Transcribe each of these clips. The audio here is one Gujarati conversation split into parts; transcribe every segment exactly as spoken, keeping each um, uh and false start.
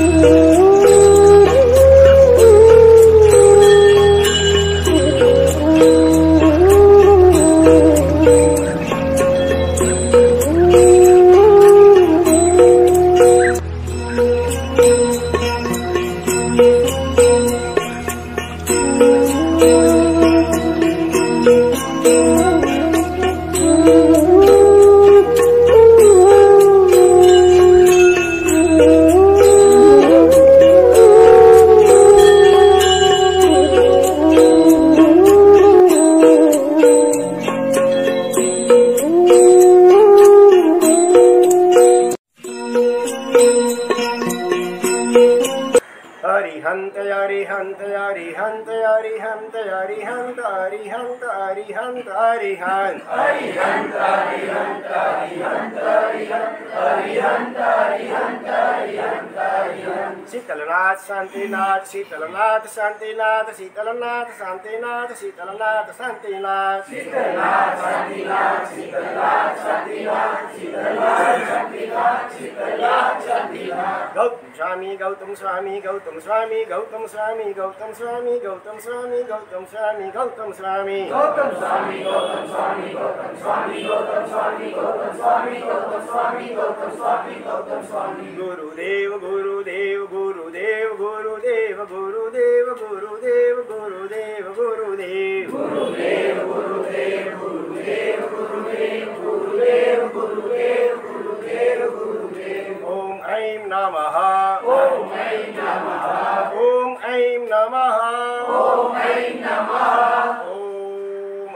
Arihant Arihant Arihant Arihant Arihant Arihant Arihant Arihant Arihant Arihant Arihant Arihant Arihant Arihant Arihant Sitalanath Santinath Sitalanath Santinath Sitalanath Santinath Sitalanath Santinath Sitalanath Santinath Sitalanath Santinath Sitalanath Santinath Sitalanath Santinath Gautam Swami Gautam Swami Gautam Swami Gautam Swami Gautam Swami Gautam Swami Gautam Swami Gautam Swami Gautam Swami Gautam Swami Gautam Swami Gautam Swami Gautam Swami Gautam Swami Gautam Swami Gautam Swami Gurudev Gurudev Gurudev Gurudev Gurudev Gurudev Gurudev Gurudev Gurudev Gurudev Gurudev Gurudev Gurudev Gurudev Gurudev Gurudev Om Aim Namaha Om Aim Namaha Om Aim Namaha Om Aim Namaha Om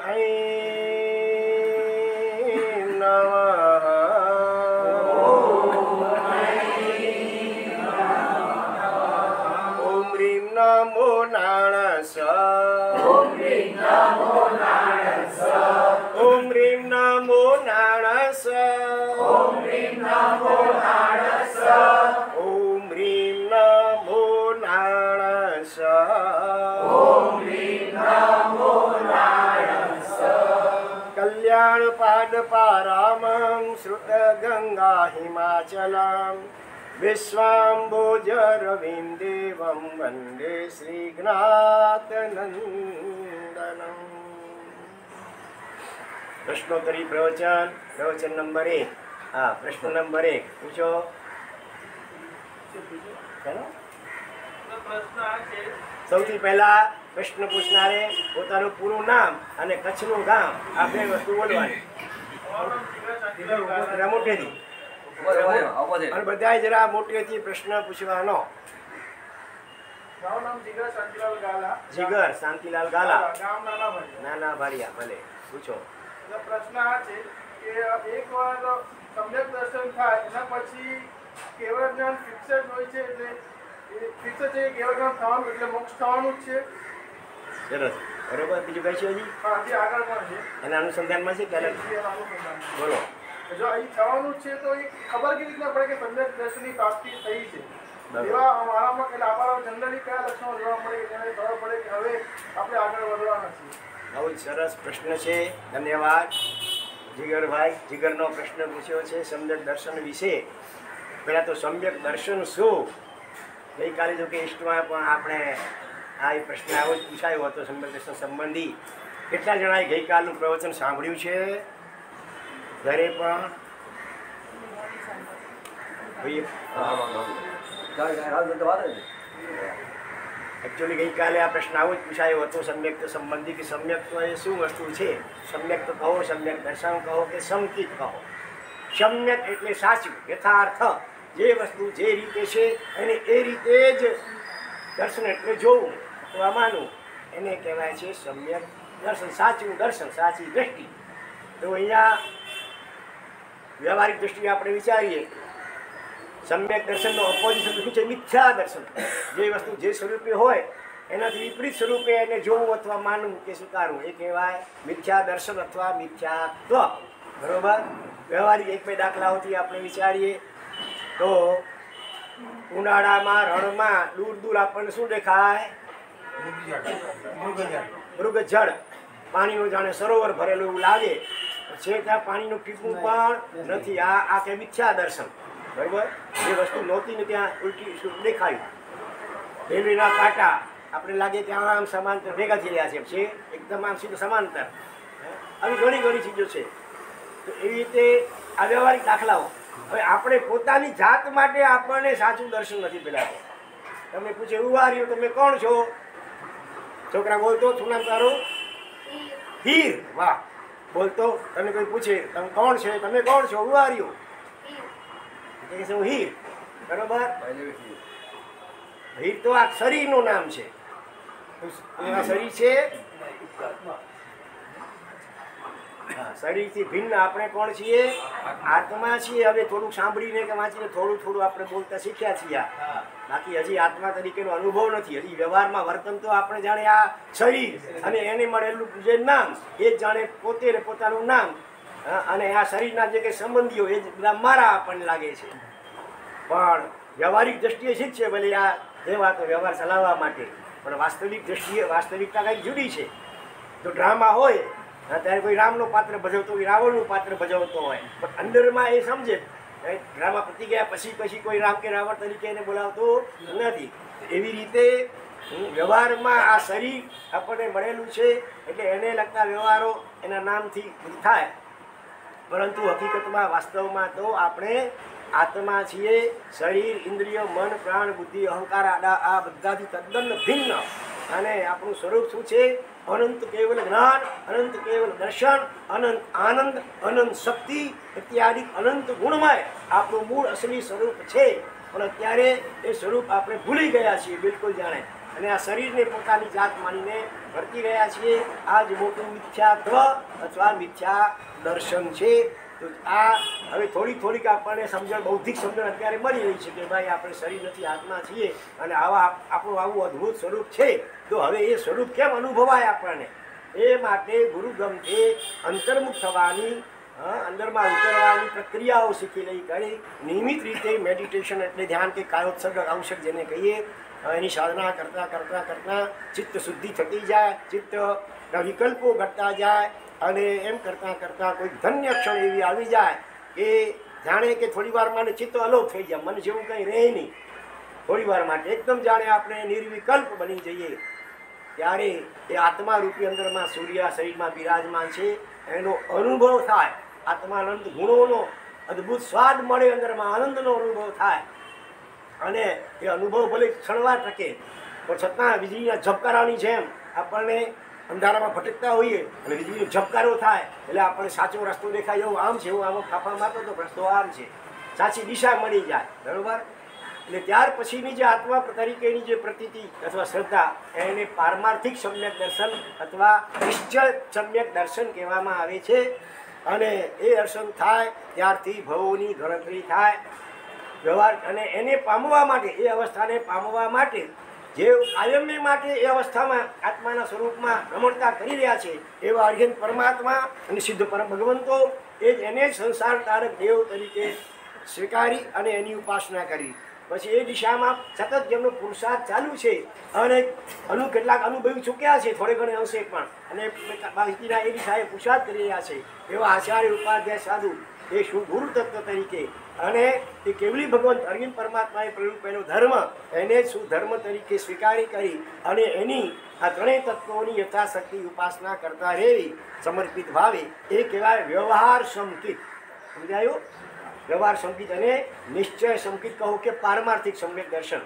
Aim Namaha Om Aim Namaha Om Rim Namo Narasa Om Rim Namo Narasa Om Rim Namo Narasa Om Rim Namo Narasa Om Rim Namo Narasa Om Rim Namo Narasa Kalyan Pad Paramam Sruta Ganga Himachalam Vishwamboja Ravindevam Vande Sri Gnathanandanam પ્રશ્નોત્તરી પ્રવચન પ્રવચન નંબર એક હા પ્રશ્ન નંબર એક પૂછો સૌથી પહેલા પ્રશ્ન પૂછનારે પોતાનું પૂરું નામ અને કચ્છનું ગામ આ બે વસ્તુ બોલવાની મોટેથી અને બધા જરા મોટેથી પ્રશ્ન પૂછવાનો જીગર શાંતિલાલ ગાલા નાના ભારિયા ભલે પૂછો પ્રશ્ન આ છે કે એક વાર સમ્યક દર્શન થાય એના પછી કેવળ જ્ઞાન ફિક્સ જ હોય છે એટલે ફિક્સ છે કેવળ જ્ઞાન થવાનું એટલે મોક્ષ થવાનું જ છે સરસ બરોબર બીજું કઈ છે હજી હા હજી આગળ પણ છે એના અનુસંધાનમાં છે ત્યારે બોલો જો અહીં થવાનું જ છે તો એ ખબર કેવી રીતના પડે કે સમ્યક દર્શનની પ્રાપ્તિ થઈ છે એવા અમારામાં એટલે અમારા જનરલી કયા લક્ષણો જોવા મળે કે જેને ખબર પડે કે હવે આપણે આગળ વધવાના છીએ બહુ જ સરસ પ્રશ્ન છે ધન્યવાદ જીગરભાઈ જીગરનો પ્રશ્ન પૂછ્યો છે સમ્યક દર્શન વિશે પહેલાં તો સમ્યક દર્શન શું ગઈકાલે જો કે ઈષ્ટમાં પણ આપણે આ પ્રશ્ન આવો જ પૂછાયો હતો સમ્યક દર્શન સંબંધી કેટલા જણાએ ગઈકાલનું પ્રવચન સાંભળ્યું છે ઘરે પણ એકચ્યુઅલી ગઈકાલે આ પ્રશ્ન આવો જ પૂછાયો હતો સમ્યક સંબંધી કે સમ્યક તો એ શું વસ્તુ છે સમ્યક તો કહો સમ્યક દર્શન કહો કે સમકિત કહો સમ્યક એટલે સાચું યથાર્થ જે વસ્તુ જે રીતે છે એને એ રીતે જ દર્શન એટલે જોવું અથવા માનવું એને કહેવાય છે સમ્યક દર્શન સાચું દર્શન સાચી દ્રષ્ટિ તો અહીંયા વ્યવહારિક દ્રષ્ટિએ આપણે વિચારીએ સમ્યક દર્શનનો ઓપોઝિશન શું છે મિથ્યા દર્શન જે વસ્તુ જે સ્વરૂપે હોય એનાથી વિપરીત સ્વરૂપે એને જોવું અથવા માનવું કે સ્વીકારવું એ કહેવાય મિથ્યા દર્શન અથવા મિથ્યાત્વ બરોબર વ્યવહારિક એક બે દાખલાઓથી આપણે વિચારીએ તો ઉનાળામાં રણમાં દૂર દૂર આપણને શું દેખાય મૃગજળ પાણીનું જાણે સરોવર ભરેલું એવું લાગે છે ત્યાં પાણીનું ટીપું પણ નથી આ આ કે મિથ્યા દર્શન બરાબર. એ વસ્તુ નહોતી ને ત્યાં ઉલટી દેખાયું. રેલવેના કાંટા આપણે લાગે ત્યાં આમ સમાંતર ભેગા થઈ રહ્યા છે, છે એકદમ આમ સીધું સમાંતર. આવી ઘણી ઘણી ચીજો છે. તો એવી રીતે આ વ્યવહારિક દાખલાઓ. હવે આપણે પોતાની જાત માટે આપણને સાચું દર્શન નથી પેલા. તમે પૂછે ઉવાર્યો તમે કોણ છો? છોકરા બોલતો શું નામ તારું? હીર. વાહ. બોલતો તમે કોઈ પૂછે તમે કોણ છે, તમે કોણ છો? ઉવાર્યો કે હું હીર. બરોબર. હીર તો આ શરીરનું નામ છે. શરીર છે, શરીરથી ભિન્ન આપણે કોણ છીએ? આત્મા છીએ. હવે થોડુંક સાંભળીને કે વાંચીને થોડું થોડું આપણે બોલતા શીખ્યા છીએ. બાકી હજી આત્મા તરીકેનો અનુભવ નથી. હજી વ્યવહારમાં વર્તન તો આપણે જાણે આ શરીર અને એને મળેલું જે નામ એ જ જાણે પોતે ને પોતાનું નામ, અને આ શરીરના જે કંઈ સંબંધીઓ એ જ બધા મારા આપણને લાગે છે. પણ વ્યવહારિક દ્રષ્ટિએ શીખ છે ભલે આ જેવા તો વ્યવહાર ચલાવવા માટે, પણ વાસ્તવિક દ્રષ્ટિએ વાસ્તવિકતા કંઈક જુદી છે. જો ડ્રામા હોય ત્યારે કોઈ રામનું પાત્ર ભજવતો હોય, રાવણનું પાત્ર ભજવતો હોય, પણ અંદરમાં એ સમજે ડ્રામા પતી ગયા પછી પછી કોઈ રામ કે રાવણ તરીકે એને બોલાવતો નથી. એવી રીતે વ્યવહારમાં આ શરીર આપણને મળેલું છે એટલે એને લગતા વ્યવહારો એના નામથી થાય, પરંતુ હકીકતમાં વાસ્તવમાં તો આપણે આત્મા છીએ. શરીર, ઇન્દ્રિય, મન, પ્રાણ, બુદ્ધિ, અહંકાર આ બધાથી તદ્દન ભિન્ન. અને આપણું સ્વરૂપ શું છે? અનંત કેવલ જ્ઞાન, અનંત કેવલ દર્શન, અનંત આનંદ, અનંત શક્તિ ઇત્યાદિ અનંત ગુણમય આપણું મૂળ અસલી સ્વરૂપ છે. પણ અત્યારે એ સ્વરૂપ આપણે ભૂલી ગયા છીએ બિલકુલ જાણે, અને આ શરીરને પોતાની જાત માનીને વર્તી રહ્યા છીએ. આ જ મોટું મિથ્યાત્વ અથવા મિથ્યા દર્શન છે. તો આ હવે થોડીક થોડીક આપણને સમજણ, બૌદ્ધિક સમજણ અત્યારે મળી રહી છે કે ભાઈ આપણે શરીર નથી, આત્મા છીએ, અને આવા આપણું આવું અદ્ભુત સ્વરૂપ છે. તો હવે એ સ્વરૂપ કેમ અનુભવાય આપણને? એ માટે ગુરુગમથી અંતર્મુખ થવાની, અંદરમાં ઉતરવાની પ્રક્રિયાઓ શીખી લઈ કરી નિયમિત રીતે મેડિટેશન એટલે ધ્યાન કે કાયોત્સર્ગ આવશ્યક જેને કહીએ, એની સાધના કરતાં કરતાં કરતાં ચિત્ત શુદ્ધિ થતી જાય, ચિત્તના વિકલ્પો ઘટતા જાય, અને એમ કરતાં કરતાં કોઈ ધન્ય ક્ષણ એવી આવી જાય કે જાણે કે થોડી વાર માટે ચિત્ત અલોપ થઈ જાય, મન જેવું કંઈ રહે નહીં. થોડી વાર માટે એકદમ જાણે આપણે નિર્વિકલ્પ બની જઈએ, ત્યારે એ આત્મા રૂપી અંદરમાં સૂર્ય શરીરમાં બિરાજમાન છે એનો અનુભવ થાય. આત્માનંદ ગુણોનો અદ્ભુત સ્વાદ મળે, અંદરમાં આનંદનો અનુભવ થાય, અને એ અનુભવ ભલે ક્ષણવાર ટકે પણ છતાં વીજળીના ઝબકારાની જેમ આપણને અંધારામાં ભટકતા હોઈએ અને વીજળીનો ઝબકારો થાય એટલે આપણને સાચો રસ્તો દેખાય, એવું આમ છે, હું આમાં ફાફા મારતો તો રસ્તો આમ છે, સાચી દિશા મળી જાય. બરાબર. એટલે ત્યાર પછીની જે આત્મા તરીકેની જે પ્રતીતિ અથવા શ્રદ્ધા એને પારમાર્થિક સમ્યક દર્શન અથવા નિશ્ચય સમ્યક દર્શન કહેવામાં આવે છે. અને એ દર્શન થાય ત્યારથી ભવોની ગણતરી થાય વ્યવહાર, અને એને પામવા માટે, એ અવસ્થાને પામવા માટે જે કાયમી માટે એ અવસ્થામાં આત્માના સ્વરૂપમાં રમણતા કરી રહ્યા છે એવા અર્યંત પરમાત્મા અને સિદ્ધ પરમ ભગવંતો એ જ એને સંસાર તારક દેવ તરીકે સ્વીકારી અને એની ઉપાસના કરી. પછી એ દિશામાં સતત જેમનો પુરુષાર્થ ચાલુ છે અને અનુ કેટલાક અનુભવી ચૂક્યા છે થોડે ઘણે અંશે પણ, અને બાકીના એ દિશાએ પુરુષાર્થ કરી રહ્યા છે એવા આચાર્ય ઉપાધ્યાય સાધુ એ શું ગુરુ તત્વ તરીકે, અને એ કેવલી ભગવંત અરવિંદ પરમાત્માએ પ્રયોગ ધર્મ એને શું ધર્મ તરીકે સ્વીકારી કરી અને એની આ ત્રણેય તત્વોની યથાશક્તિ ઉપાસના કરતા રહેવી સમર્પિત ભાવે એ કહેવાય વ્યવહાર સંકિત. સમજાયું? વ્યવહાર સંકિત અને નિશ્ચય સંકિત કહો કે પારમાર્થિક સમ્યક દર્શન.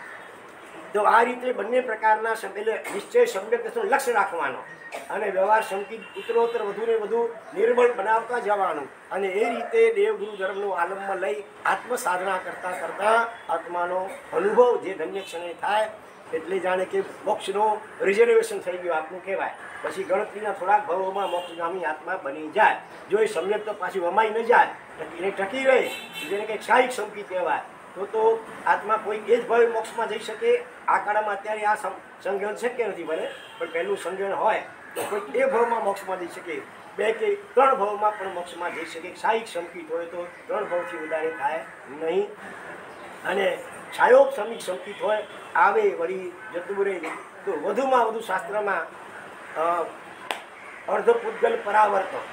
તો આ રીતે બંને પ્રકારના એટલે નિશ્ચય સમ્યક દર્શન લક્ષ્ય રાખવાનો અને વ્યવહાર સંકિત ઉત્તરોત્તર વધુ ને વધુ નિર્બળ બનાવતા જવાનું, અને એ રીતે દેવગુરુ ધર્મનો આલમમાં લઈ આત્મ સાધના કરતાં કરતાં આત્માનો અનુભવ જે ધન્ય ક્ષણે થાય એટલે જાણે કે મોક્ષનો રિઝર્વેશન થઈ ગયું આપનું કહેવાય. પછી ગણતરીના થોડાક ભાવોમાં મોક્ષગામી આત્મા બની જાય. જો એ સમ્યક તો પાછી વમાઈ ન જાય, એને ટકી રહે, જેને કંઈક સાહિક સંકિત કહેવાય, તો તો આત્મા કોઈ એ જ ભાવે મોક્ષમાં જઈ શકે. આ કાળમાં અત્યારે આ સંજ્ઞાન શક્ય નથી ભલે, પણ પહેલું સંજ્ઞાન હોય તો કોઈ એ ભાવમાં મોક્ષમાં જઈ શકે, બે કે ત્રણ ભાવમાં પણ મોક્ષમાં જઈ શકે. સાહિક સંકિત હોય તો ત્રણ ભાવથી વધારે થાય નહીં, અને છાયોપ સમિક સંકિત હોય આવે વળી જતું રહે તો વધુમાં વધુ શાસ્ત્રમાં અર્ધપૂતગલ પરાવર્તન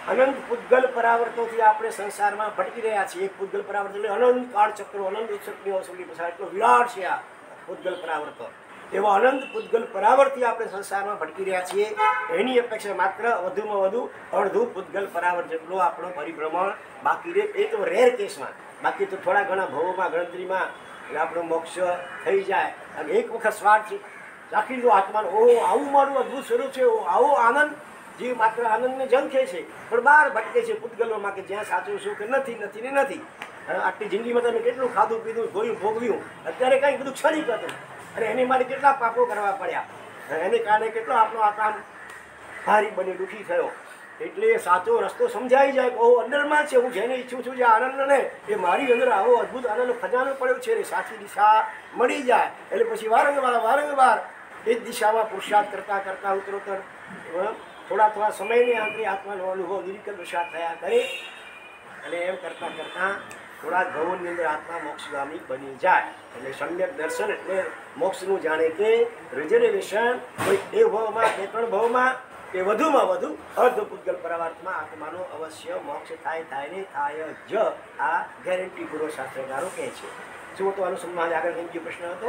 અનંત પૂતગલ પરાવર્તોથી આપણે સંસારમાં ભટકી રહ્યા છીએ. એક પૂતગલ પરાવર્ત એટલે અનંત કાળચક્રો, અનંત ઉત્સવની અવસરી પસાર, એટલો વિરાટ છે આ પૂતગલ પરાવર્તો. એવા અનંત પૂતગલ પરાવર્તથી આપણે સંસારમાં ભટકી રહ્યા છીએ. એની અપેક્ષા માત્ર વધુમાં વધુ અડધું પૂતગલ પરાવર્ત જેટલો આપણો પરિભ્રમણ બાકી રહે. એ તો રેર કેસમાં, બાકી તો થોડા ઘણા ભવોમાં ગણતરીમાં આપણો મોક્ષ થઈ જાય. અને એક વખત સ્વાર્થ રાખી દો આત્માનો, ઓહો આવું મારું અદ્ભુત સ્વરૂપ છે, આવો આનંદ, જે માત્ર આનંદને ઝંખે છે પણ બહાર ભટકે છે પૂતગલોમાં કે જ્યાં સાચું શું કે નથી નથી ને નથી. આટલી જિંદગીમાં તમે કેટલું ખાધું પીધું, જોયું, ભોગવ્યું, અત્યારે કંઈ બધું ક્ષણિક હતું અને એની માટે કેટલા પાપો કરવા પડ્યા, એને કારણે કેટલો આપણો આત્મા ભારી બની દુઃખી થયો. એટલે સાચો રસ્તો સમજાઈ જાય કે ઓ અંદરમાં છે, હું જેને ઈચ્છું છું જે આનંદને, એ મારી અંદર આવો અદ્ભુત આનંદ ખજાનો પડ્યો છે, એ સાચી દિશા મળી જાય. એટલે પછી વારંવાર વારંવાર એ જ દિશામાં પુરુષાર્થ કરતાં કરતાં ઉત્તરોત્તર થોડા થોડા સમયની આંતરિક આત્માનો અનુભવ નિરીકર પ્રસાદ થયા કરે અને એમ કરતાં કરતાં થોડા ભવોની અંદર આત્મા મોક્ષગામી બની જાય. એટલે સમ્યક દર્શન એટલે મોક્ષનું જાણે કે રિઝર્વેશન કોઈ એ ભાવમાં બે ત્રણ ભાવમાં કે વધુમાં વધુ અર્ધ પૂતગલ પરાવર્તમાં આત્માનો અવશ્ય મોક્ષ થાય થાય ને થાય જ, આ ગેરંટી પૂર્વ શાસ્ત્રકારો કહે છે. શું તો અનુસંધાન આગળ કઈ ગયો પ્રશ્ન હતો?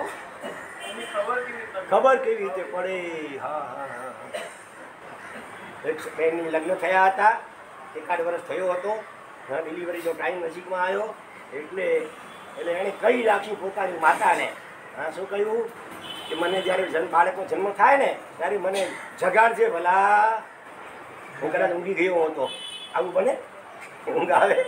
ખબર કેવી રીતે પડે? હા હા હા હા એક બેનની લગ્ન થયા હતા, એકાદ વર્ષ થયો હતો, ડિલિવરીનો ટાઈમ નજીકમાં આવ્યો, એટલે એટલે એણે કહી રાખી પોતાની માતાને. હા શું કહ્યું કે મને જ્યારે જન્મ બાળકનો જન્મ થાય ને ત્યારે મને જગાડજે ભલા, હું કદાચ ઊંઘી ગયો હતો. આવું બને? ઊંઘ આવે?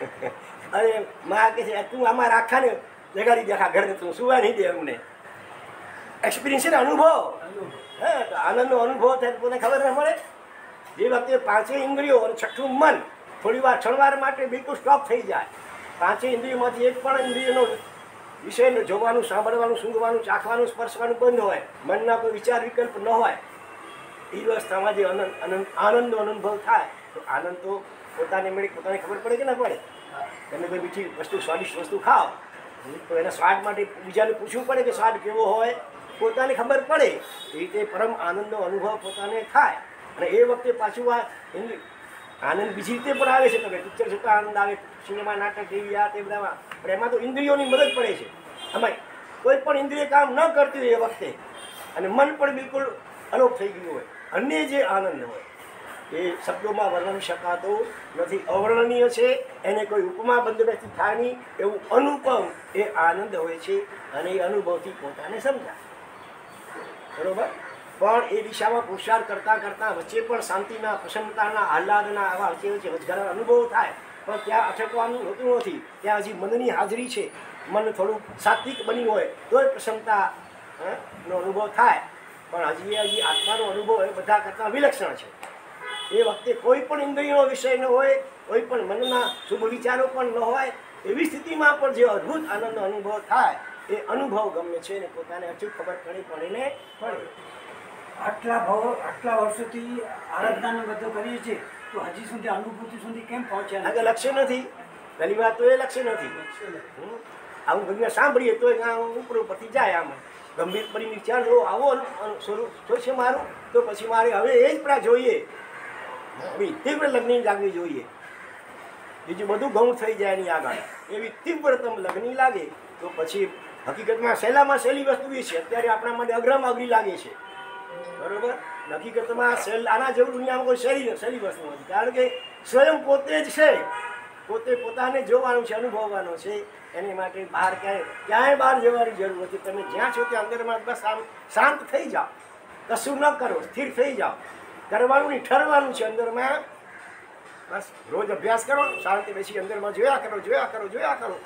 અરે માં કે છે તું આમાં રાખા ને જગાડી દેખા ઘરે, તું સુવા નહીં દે અમને. એક્સપિરિયન્સ છે ને, અનુભવ. હા તો આનંદનો અનુભવ થાય કોને ખબર ન મળે? જે વખતે પાંચેય ઇન્દ્રિયો અને છઠ્ઠું મન થોડી વાર ક્ષણવાર માટે બિલકુલ સ્ટોપ થઈ જાય, પાંચેય ઇન્દ્રિયોમાંથી એક પણ ઇન્દ્રિયનો વિષય જોવાનું, સાંભળવાનું, સૂંઘવાનું, ચાખવાનું, સ્પર્શવાનું બંધ હોય, મનના કોઈ વિચાર વિકલ્પ ન હોય, એ અવસ્થામાં જે આનંદ આનંદ આનંદનો અનુભવ થાય તો આનંદ તો પોતાને મળી પોતાને ખબર પડે કે ના પડે? તમે કોઈ બીજી વસ્તુ સ્વાદિષ્ટ વસ્તુ ખાઓ તો એના સ્વાદ માટે બીજાને પૂછવું પડે કે સ્વાદ કેવો હોય, પોતાને ખબર પડે. એ રીતે પરમ આનંદનો અનુભવ પોતાને થાય. અને એ વખતે પાછું આ આનંદ બીજી રીતે પણ આવે છે. તમે પિક્ચર જોતા આનંદ આવે, સિનેમા, નાટક, ટીવી, આ તે બધામાં, પણ એમાં તો ઇન્દ્રિયોની મદદ પડે છે. આમાં કોઈ પણ ઇન્દ્રિય કામ ન કરતી હોય એ વખતે, અને મન પણ બિલકુલ અલોપ થઈ ગયું હોય, અન્ય જે આનંદ હોય એ શબ્દોમાં વર્ણવી શકાતો નથી, અવર્ણનીય છે. એને કોઈ ઉપમા બંધનથી થાય નહીં એવું અનુપમ એ આનંદ હોય છે. અને એ અનુભવથી પોતાને સમજાય. બરોબર? પણ એ દિશામાં પુરુષાર્થ કરતાં કરતાં વચ્ચે પણ શાંતિના, પ્રસન્નતાના, આહલાદના આવા વચ્ચે વચ્ચે વચગાળા અનુભવ થાય, પણ ત્યાં અટકવાનું હોતું નથી. ત્યાં હજી મનની હાજરી છે, મન થોડું સાત્વિક બન્યું હોય તોય પ્રસન્નતા નો અનુભવ થાય. પણ હજી હજી આત્માનો અનુભવ એ બધા કરતાં વિલક્ષણ છે. એ વખતે કોઈ પણ ઇન્દ્રિયનો વિષય ન હોય, કોઈ પણ મનના શુભ વિચારો પણ ન હોય, એવી સ્થિતિમાં પણ જે અદ્ભુત આનંદનો અનુભવ થાય એ અનુભવ ગમે છે ને પોતાને અચૂક ખબર પડી પડીને પડે. આટલા ભાવ આટલા વર્ષોથી આરાધનાને બધું કરીએ છીએ તો હજી સુધી અનુભૂતિ સુધી કેમ પહોંચ્યા? આગળ લક્ષ્ય નથી. પહેલી વાત તો એ લક્ષ્ય નથી. આવું ઘણી સાંભળીએ તો ઉપર ઉપરથી જાય. આમાં ગંભીર પડી વિચાર લો આવો સ્વરૂપ શું છે મારું, તો પછી મારે હવે એ જ પ્રા જોઈએ, તીવ્ર લગ્ન લાગવી જોઈએ. બીજું બધું ગૌણ થઈ જાય એની આગળ. એવી તીવ્રતમ લગ્ન લાગે તો પછી હકીકતમાં સહેલામાં સહેલી વસ્તુ એ છે, અત્યારે આપણા માટે અગ્રમ અઘરી લાગે છે. બરોબર? હકીકતમાં સહેલ આના જેવું દુનિયામાં કોઈ સહેલી સહેલી વસ્તુ નથી. કારણ કે સ્વયં પોતે જ છે, પોતે પોતાને જોવાનું છે, અનુભવવાનો છે. એની માટે બહાર ક્યાંય ક્યાંય બહાર જવાની જરૂર નથી. તમે જ્યાં છો ત્યાં અંદરમાં બસ આમ શાંત થઈ જાઓ, કશું ન કરો, સ્થિર થઈ જાઓ. કરવાનું નહીં, ઠરવાનું છે અંદરમાં. બસ રોજ અભ્યાસ કરો, શાંતિ બેસી અંદરમાં જોયા કરો, જોયા કરો, જોયા કરો.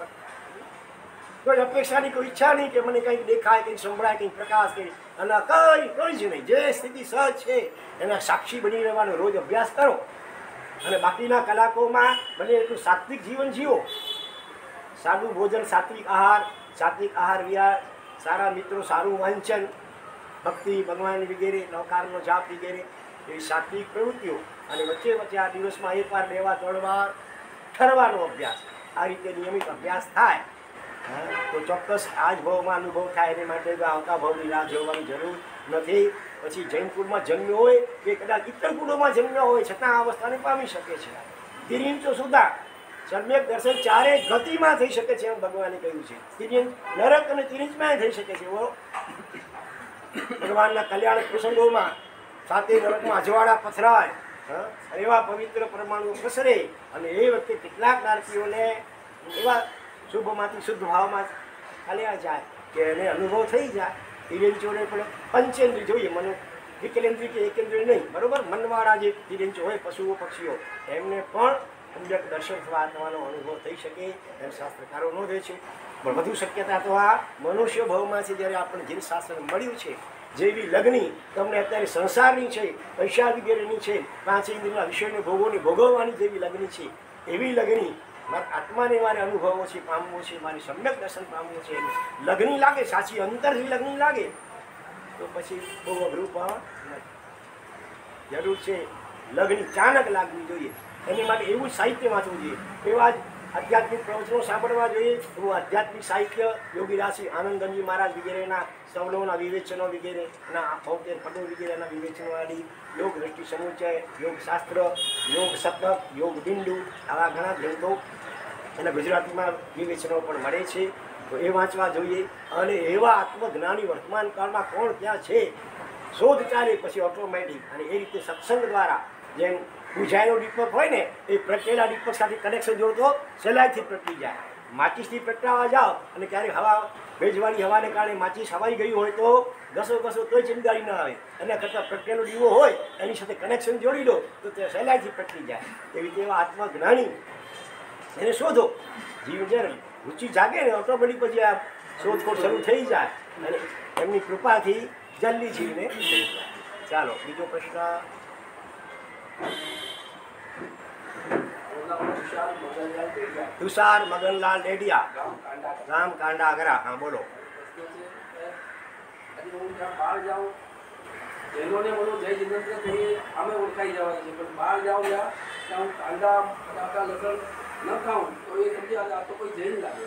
કોઈ અપેક્ષાની કોઈ ઈચ્છા નહીં કે મને કંઈક દેખાય, કંઈક સંભળાય, કંઈક પ્રકાશ, કંઈ અને કંઈ કોઈ જ નહીં. જે સ્થિતિ સહજ છે એના સાક્ષી બની રહેવાનો રોજ અભ્યાસ કરો. અને બાકીના કલાકોમાં બને એટલું સાત્વિક જીવન જીવો. સાદું ભોજન, સાત્વિક આહાર, સાત્વિક આહાર વિહાર, સારા મિત્રો, સારું વાંચન, ભક્તિ, ભગવાન વગેરે, નવકારનો જાપ વગેરે એવી સાત્વિક પ્રવૃત્તિઓ. અને વચ્ચે વચ્ચે આ દિવસમાં એક વાર, બે વાર, ત્રણ વાર ઠરવાનો અભ્યાસ. આ રીતે નિયમિત અભ્યાસ થાય તો ચોક્કસ આ જ ભાવમાં અનુભવ થાય. એને માટે આવતા ભાવની રાહ જોવાની જરૂર નથી. પછી જૈન કુળમાં જન્મ્યો હોય કે કદાચ ઇતર કુળોમાં જન્મ્યો હોય છતાં આ અવસ્થાને પામી શકે છે. તિર્યંચો સુધા સમ્યક દર્શન ચારે ગતિમાં થઈ શકે છે એમ ભગવાને કહ્યું છે. તિર્યંચ નરક અને તિર્યંચમાં થઈ શકે છે. એવો ભગવાનના કલ્યાણ પ્રસંગોમાં સાતે નરકમાં અજવાળા પથરાય, એવા પવિત્ર પરમાણુ પ્રસરે, અને એ વખતે કેટલાક નારકીઓને એવા શુભમાંથી શુદ્ધ ભાવમાં ચાલ્યા જાય કે એને અનુભવ થઈ જાય. તિર્યંચોને પણ પંચેન્દ્રિય જોઈએ, મનો વિકલેન્દ્રિય કે એકેન્દ્રિય નહીં, બરોબર. મનવાળા જે તિર્યંચો હોય પશુઓ પક્ષીઓ એમને પણ સમ્યક દર્શન થવા થવાનો અનુભવ થઈ શકે એમ શાસ્ત્રકારો નોંધે છે. પણ વધુ શક્યતા તો આ મનુષ્ય ભાવમાં છે. જ્યારે આપણને જે શાસ્ત્ર મળ્યું છે, જેવી લગ્ની તમને અત્યારે સંસારની છે, પૈસા વગેરેની છે, પાંચ ઇન્દ્રિયના વિષયને ભોગોને ભોગવવાની જેવી લગ્ની છે, એવી લગ્ની આત્માને મારે અનુભવો છે, પામવો છે, મારે સમ્યક દર્શન પામવું છે, લગ્ની લાગે, સાચી અંતરથી લગ્ની લાગે તો પછી બહુ અઘરું પણ જરૂર છે. લગ્ની ચાનક લાગવી જોઈએ. એની માટે એવું જ સાહિત્ય વાંચવું જોઈએ, એવા જ આધ્યાત્મિક પ્રવચનો સાંભળવા જોઈએ. એવું આધ્યાત્મિક સાહિત્ય યોગી રાશિ આનંદજી મહારાજ વગેરેના સવલોના વિવેચનો વગેરેના બોતેર પદો વગેરેના વિવેચનવાળી યોગ દ્રષ્ટિ સમુચય, યોગ શાસ્ત્ર, યોગ શતક, યોગ બિંદુ, આવા ઘણા ગ્રંથો એના ગુજરાતીમાં વિવેચનો પણ મળે છે. તો એ વાંચવા જોઈએ. અને એવા આત્મજ્ઞાની વર્તમાન કાળમાં કોણ ક્યાં છે શોધ ચાલે પછી ઓટોમેટિક. અને એ રીતે સત્સંગ દ્વારા જેમ પૂજાયેલો દીપક હોય ને એ પ્રગટેલા દીપક સાથે કનેક્શન જોડતો સહેલાઈથી પ્રગટી જાય. માચીસથી પ્રગટાવવા જાઓ અને ક્યારેક હવા ભેજવાળી હવાને કારણે માચીસ હવાઈ ગયું હોય તો ઘસો ઘસો તોય ચિંગારી ન આવે. એના કરતાં પ્રગટેલો દીવો હોય એની સાથે કનેક્શન જોડી દો તો તે સહેલાઈથી પ્રગટી જાય. એવી રીતે એવા આત્મજ્ઞાની એને શોધો. જીવ જ્યારે રુચિ જાગે ને ઓટોમેટિક પછી આ શોધખોળ શરૂ થઈ જાય અને એમની કૃપાથી જલ્દી જીવને થઈ જાય. ચાલો બીજો પ્રશ્ન. તુષાર મગનલાલ ડેડિયા, ગામ કાંડાગરા. હા બોલો. જૈનોને બોલો જય જીનેન્દ્ર કહીએ અમે ઓળખાઈ જવાય છે, પણ બહાર જાઉં ત્યાં ત્યાં હું કાંદા બટાકા લસણ ન ખાઉં તો એ સમજી આ તો કોઈ જૈન લાગે.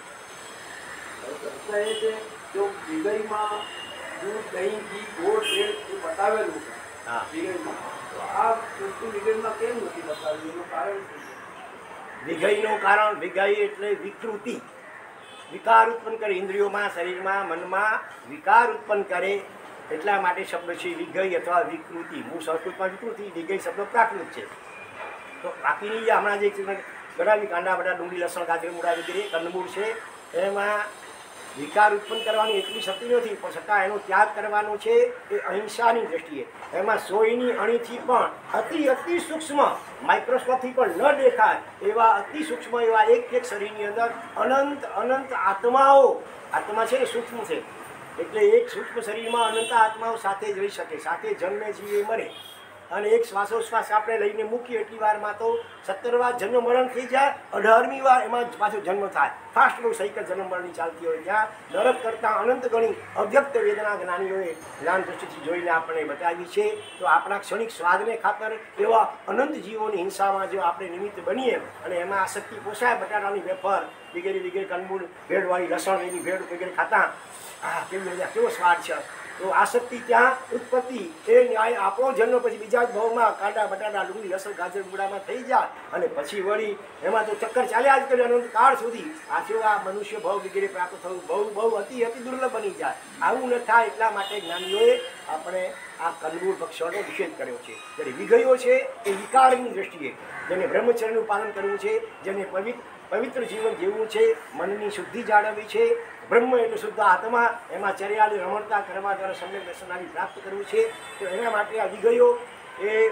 પ્રશ્ન એ છે જો વિગઈમાં દૂધ દહીં ઘી ગોળ તેલ એ બતાવેલું છે વિગઈમાં, તો આ વસ્તુ વિગઈમાં કેમ નથી બતાવ્યું? એનું કારણ શું છે? વિગયનું કારણ, વિગય એટલે વિકૃતિ, વિકાર ઉત્પન્ન કરે ઇન્દ્રિયોમાં, શરીરમાં, મનમાં વિકાર ઉત્પન્ન કરે. એટલા માટે શબ્દ છે વિગય અથવા વિકૃતિ. મૂળ સંસ્કૃતમાં વિકૃતિ, વિગય શબ્દ પ્રાકૃત છે. તો બાકીની હમણાં જે ગણાવી કાંડા બટા ડુંગળી લસણ ગાજર મૂળા વગેરે કંદમૂળ છે એમાં વિકાર ઉત્પન્ન કરવાની એટલી શક્તિ નથી, પણ છતાં એનો ત્યાગ કરવાનો છે એ અહિંસાની દ્રષ્ટિએ. એમાં સોયની અણીથી પણ અતિ અતિ સૂક્ષ્મ, માઇક્રોસ્કોપથી પણ ન દેખાય એવા અતિ સૂક્ષ્મ એવા એક એક શરીરની અંદર અનંત અનંત આત્માઓ, આત્મા છે ને સૂક્ષ્મ છે એટલે એક સૂક્ષ્મ શરીરમાં અનંત આત્માઓ સાથે જ રહી શકે, સાથે જન્મે જીવે મરે. અને એક શ્વાસોશ્વાસ આપણે લઈને મૂકીએ એટલી વારમાં તો સત્તર વાર જન્મ મરણ થઈ જાય, અઢારમી વાર એમાં પાછો જન્મ થાય. ફાસ્ટ બહુ સાયકલ જન્મ મરણની ચાલતી હોય ત્યાં નરક કરતાં અનંત ગણી અવ્યક્ત વેદના જ્ઞાનીઓએ જ્ઞાન દ્રષ્ટિથી જોઈને આપણે બતાવી છે. તો આપણા ક્ષણિક સ્વાદને ખાતર એવા અનંત જીવોની હિંસામાં જો આપણે નિમિત્ત બનીએ અને એમાં આસક્તિ પોસાય, બટાટાની વેફર વગેરે વગેરે કંદમૂળ ભેળવાળી લસણ એની ભેળ વગેરે ખાતા હા કેવી કેવો સ્વાદ છે, તો આસક્તિ ત્યાં ઉત્પત્તિ એ ન્યાય આપણો જન્મ પછી બીજા જ ભાવમાં કાંડા બટાટા ડુંગળી લસણ ગાજર મૂળામાં થઈ જાય અને પછી વળી એમાં તો ચક્કર ચાલ્યા જ કરે અનંત કાળ સુધી. પાછું આ મનુષ્ય ભાવ વગેરે પ્રાપ્ત થવું બહુ બહુ અતિ અતિ દુર્લભ બની જાય. આવું ન થાય એટલા માટે જ્ઞાનીઓએ આપણે આ કંદમૂળ ભક્ષણનો નિષેધ કર્યો છે. જ્યારે વિગયો છે એ વિકારની દ્રષ્ટિએ, જેને બ્રહ્મચર્યનું પાલન કરવું છે, જેને પવિત્ર પવિત્ર જીવન જીવવું છે, મનની શુદ્ધિ જાળવવી છે, બ્રહ્મ એટલે શુદ્ધ આત્મા, એમાં ચર્યાની રમણતા કરવા દ્વારા સમ્યક દર્શનાની પ્રાપ્ત કરવું છે. તો એના માટે આ વિગયો એ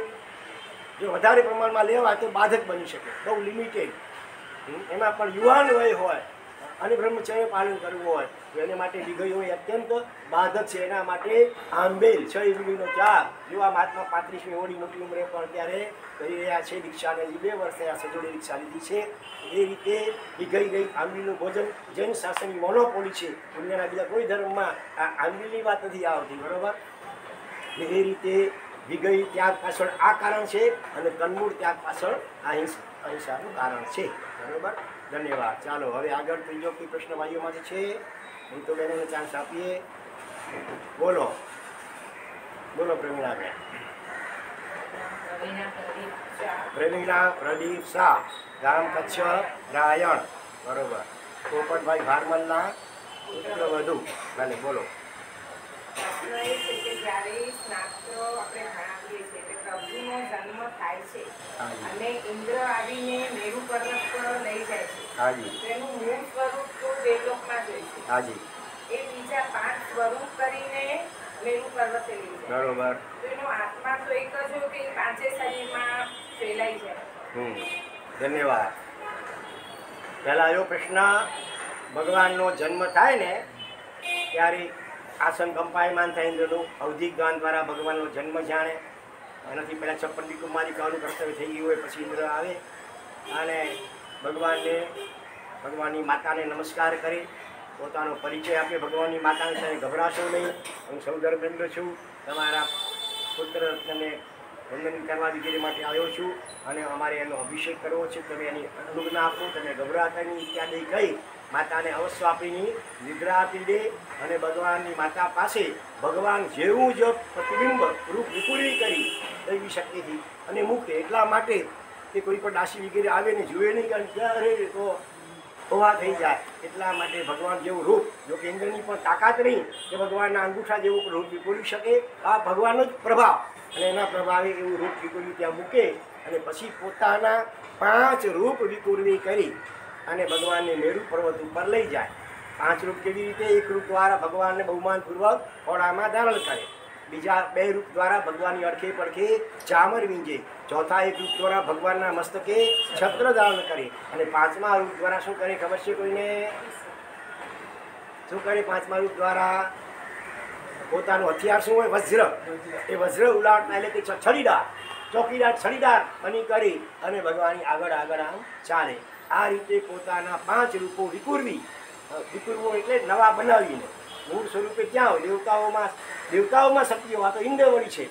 જો વધારે પ્રમાણમાં લેવાય તો બાધક બની શકે, બહુ લિમિટેડ. એમાં પણ યુવાન વય હોય અને બ્રહ્મચર્ય પાલન કરવું હોય તો એને માટે વિગયો એ અત્યંત બાધક છે. એના માટે આંબેલ છ વિગયનો ત્યાગ, જો આ મહાત્મા પાંત્રીસમી ઓળી મોટી ઉંમરે પણ અત્યારે કરી રહ્યા છે. દીક્ષાને બે વર્ષે આ સજોડી દીક્ષા લીધી છે. એ રીતે વિગઈ ગઈ આંબલીનું ભોજન જૈન શાસનની મોનોપોલી છે. દુનિયાના બીજા કોઈ ધર્મમાં આ આંબલીની વાત નથી આવતી, બરોબર. એ રીતે વિગઈ ત્યાગ પાછળ આ કારણ છે અને કંદમૂળ ત્યાગ પાછળ અહિંસા અહિંસાનું કારણ છે, બરોબર. ધન્યવાદ. ચાલો હવે આગળ ત્રીજો કોઈ પ્રશ્ન ભાઈઓમાંથી છે? હું તો બહેનોને ચાન્સ આપીએ. બોલો. બોલો પ્રવીણાબેન. પ્રવીણા પ્રદીપ શાહ, ગામ કચ્છ રાયણ. બરોબર. પોપટભાઈ ભારમલના પુત્ર વધુ. ભલે બોલો. પ્રશ્ન એ છે કે જ્યારે સ્નાત્રો આપણે ભણાવીએ છીએ કે પ્રભુનો જન્મ થાય છે અને ઇન્દ્ર આવીને મેરુ પર્વત પર લઈ જાય છે. હાજી. તેનું મૂળ સ્વરૂપ તો દેવલોકમાં જ હોય છે. હાજી. એ બીજા પાંચ સ્વરૂપ કરીને મેરુ પર્વતે લઈ જાય. બરોબર. તો એનો આત્મા તો એક જ હોય કે એ પાંચે શરીરમાં ફેલાઈ જાય. હમ ધન્યવાદ. પહેલા એવો પ્રશ્ન, ભગવાનનો જન્મ થાય ને ત્યારે આસન કંપાયમાન થાય ઇન્દ્રનું ઔધિક ગાન દ્વારા ભગવાનનો જન્મ જાણે. એનાથી પહેલાં છપ્પનની કુમારિકાઓનું કર્તવ્ય થઈ ગયું હોય પછી ઇન્દ્ર આવે અને ભગવાનને ભગવાનની માતાને નમસ્કાર કરે, પોતાનો પરિચય આપે. ભગવાનની માતાને તમે ગભરાશો નહીં, હું સૌધર્મેન્દ્ર છું, તમારા પુત્ર રત્નને વંદન કરવા વગેરે માટે આવ્યો છું અને અમારે એનો અભિષેક કરવો છે, તમે એની અનુજ્ઞા આપો, તમે ગભરાતા નહીં ઇત્યાદિ કહી માતાને અવશ્ય આપીની નિદ્રા આપી દે અને ભગવાનની માતા પાસે ભગવાન જેવું જ પ્રતિબિંબ રૂપ વિકુરી કરી દૈવી શક્તિથી અને મૂકે. એટલા માટે કે કોઈ પણ દાસી વગેરે આવે ને જુએ નહીં, કારણ કે અરે તો ઉભા થઈ જાય. એટલા માટે ભગવાન જેવું રૂપ, જો કે ઇન્દ્રની પણ તાકાત નહીં કે ભગવાનના અંગૂઠા જેવું રૂપ વિકુરી શકે. આ ભગવાનનો જ પ્રભાવ અને એના પ્રભાવે એવું રૂપ વિકુરી ત્યાં મૂકે અને પછી પોતાના પાંચ રૂપ વિકુરવી કરી અને ભગવાનને મેરુ પર્વત ઉપર લઈ જાય. પાંચ રૂપ કેવી રીતે? એક રૂપ દ્વારા ભગવાનને બહુમાનપૂર્વક ખોળામાં ધારણ કરે, બીજા બે રૂપ દ્વારા ભગવાનની અડખે પડખે ચામર વીંજે, ચોથા એક રૂપ દ્વારા ભગવાનના મસ્તકે છત્ર ધારણ કરે અને પાંચમા રૂપ દ્વારા શું કરે ખબર છે કોઈને? શું કરે પાંચમા રૂપ દ્વારા? પોતાનું હથિયાર શું હોય? વજ્ર. એ વજ્ર ઉલાટના એટલે કે છડીદાર, ચોકીદાર છડીદાર બની કરી અને ભગવાનની આગળ આગળ આમ ચાલે. આ રીતે પોતાના પાંચ રૂપો વિકુરવી. વિકુરવો એટલે નવા બનાવીને. મૂળ સ્વરૂપે ક્યાં હોય? દેવતાઓમાં દેવતાઓમાં શક્તિઓ. આ તો ઇન્દ્રવળી છે.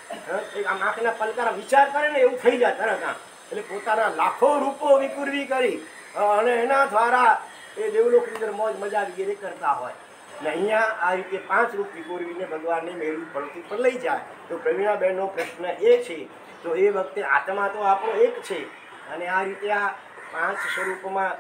આમ આંખના પલકારા વિચાર કરે ને એવું થઈ જાય તરત આમ. એટલે પોતાના લાખો રૂપો વિકુરવી કરી અને એના દ્વારા એ દેવલોકની અંદર મોજ મજા વગેરે કરતા હોય. ને અહીંયા આ રીતે પાંચ રૂપ વિકુરવીને ભગવાનને મેરુ પર્વત પર લઈ જાય. તો પ્રવીણાબેનનો પ્રશ્ન એ છે, તો એ વખતે આત્મા તો આપણો એક છે અને આ રીતે આ પાંચ સ્વરૂપોમાં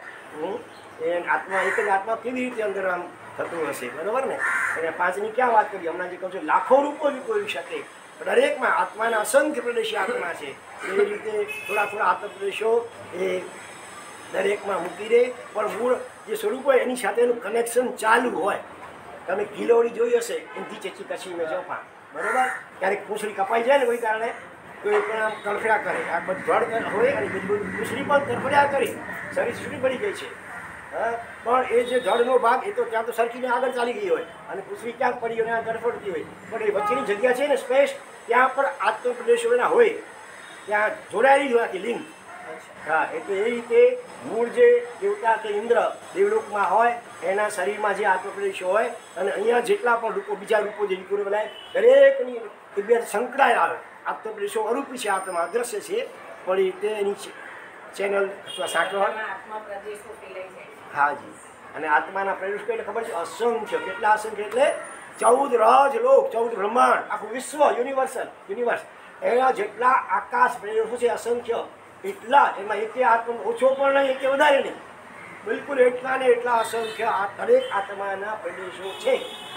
એ આત્મા એક જ આત્મા કેવી રીતે અંદર આમ થતું હશે? બરાબર ને? અને પાંચની ક્યાં વાત કરીએ? હમણાં જે કહું છું લાખો રૂપો વિકુરવી શકે. દરેકમાં આત્માના અસંખ્ય પ્રદેશી આત્મા છે. એ રીતે થોડા થોડા આત્મ પ્રદેશો એ દરેકમાં મૂકી દે, પણ મૂળ જે સ્વરૂપ હોય એની સાથે એનું કનેક્શન ચાલુ હોય. તમે ગિલોડી જોઈ હશે, ઊંધી ચેચી કચ્છી મેં જોપા, બરાબર? ક્યારેક પૂંછડી કપાઈ જાય ને કોઈ કારણે તો એ પણ આમ તડફડ્યા કરે. આ બધું જળ હોય અને બીજું પૂંછડી પણ તડફડ્યા કરી, શરીર છૂટી પડી ગઈ છે. હા, પણ એ જે જળનો ભાગ એ તો ત્યાં તો સરખીને આગળ ચાલી ગઈ હોય અને પૂંછડી ક્યાંક પડી હોય અને તડફડતી હોય, પણ એ વચ્ચેની જગ્યા છે ને સ્પેસ, ત્યાં પણ આત્મ પ્રદેશો એના હોય, ત્યાં જોડાયેલી જ હોવાથી લિંગ. હા, એટલે એ રીતે મૂળ જે દેવતા કે ઇન્દ્ર દેવલોકમાં હોય એના શરીરમાં જે આત્મપ્રદેશો હોય અને અહીંયા જેટલા પણ રૂપો બીજા રૂપો જે વિકુર બોલાય દરેકની બે સંકળાયેલા આવે. આત્મપ્રદેશો અરૂપી છે, આત્મા અદ્રશ્ય છે, પણ એ રીતે એની ચેનલ અથવા સાંકળ. આત્મા પ્રદેશો ફેલાઈ જાય. હાજી. અને આત્માના પ્રદેશ એટલે ખબર છે અસંખ્ય. કેટલા અસંખ્ય? એટલે ચૌદ રજ લોક, ચૌદ બ્રહ્માંડ, આખું વિશ્વ, યુનિવર્સલ યુનિવર્સ, એના જેટલા આકાશ પ્રદેશો છે અસંખ્ય. એટલા એમાં એકે આત્મા ઓછો પણ નહીં, એકે વધારે નહીં, બિલકુલ એટલા ને એટલા અસંખ્ય દરેક આત્માના પ્રદેશો છે.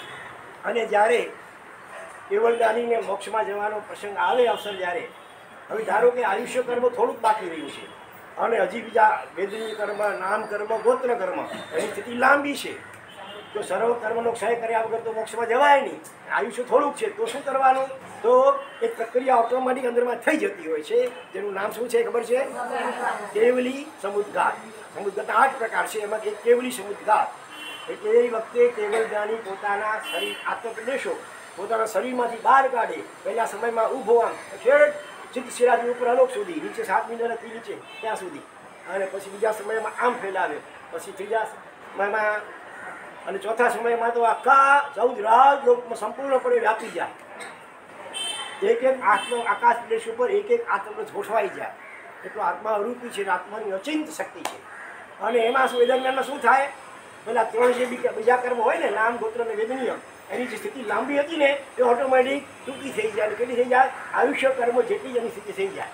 અને જ્યારે કેવલદાનીને મોક્ષમાં જવાનો પ્રસંગ આવે અવસર, જ્યારે હવે ધારો કે આયુષ્ય કર્મ થોડુંક બાકી રહ્યું છે અને હજી બીજા વેદની કર્મ, નામ કર્મ, ગોત્ર કર્મ, એની સ્થિતિ લાંબી છે. જો સર્વ કર્મનો ક્ષય કર્યા વગર તો મોક્ષમાં જવાય નહીં. આયુષ્ય થોડુંક છે તો શું કરવાનું? તો એક પ્રક્રિયા ઓટોમેટિક અંદરમાં થઈ જતી હોય છે, જેનું નામ શું છે ખબર છે? કેવલી સમુદ્ગાર. સમુદ્ગાર આઠ પ્રકાર છે, એમાં એક કેવલી સમુદ્ગાર. એટલે એ વખતે કેવલદાની પોતાના શરીર આત્મપ્રદેશો પોતાના શરીરમાંથી બહાર કાઢે. પહેલા સમયમાં ઊભો આમ છેડ ચિત્ત શિરાની ઉપર અલોક સુધી, નીચે સાત મીટરથી નીચે ત્યાં સુધી, અને પછી બીજા સમયમાં આમ ફેલાવે, પછી ત્રીજા સમયમાં અને ચોથા સમયમાં તો આખા ચૌદ રાજ લોકમાં સંપૂર્ણપણે વ્યાપી જાય. એક એક આત્મ આકાશ પ્રદેશ ઉપર એક એક આત્મા ગોઠવાઈ જાય. એટલો આત્મા અરૂપી છે, આત્માની અચિંત શક્તિ છે. અને એમાં શું એ દરમિયાનમાં શું થાય? પેલા ત્રણ જે બીજા કર્મ હોય ને, નામ, ગોત્ર અને વેદનીય, એની જે સ્થિતિ લાંબી હતી ને એ ઓટોમેટિક ટૂંકી થઈ જાય. કેટલી થઈ જાય? આયુષ્ય કર્મ જેટલી એની સ્થિતિ થઈ જાય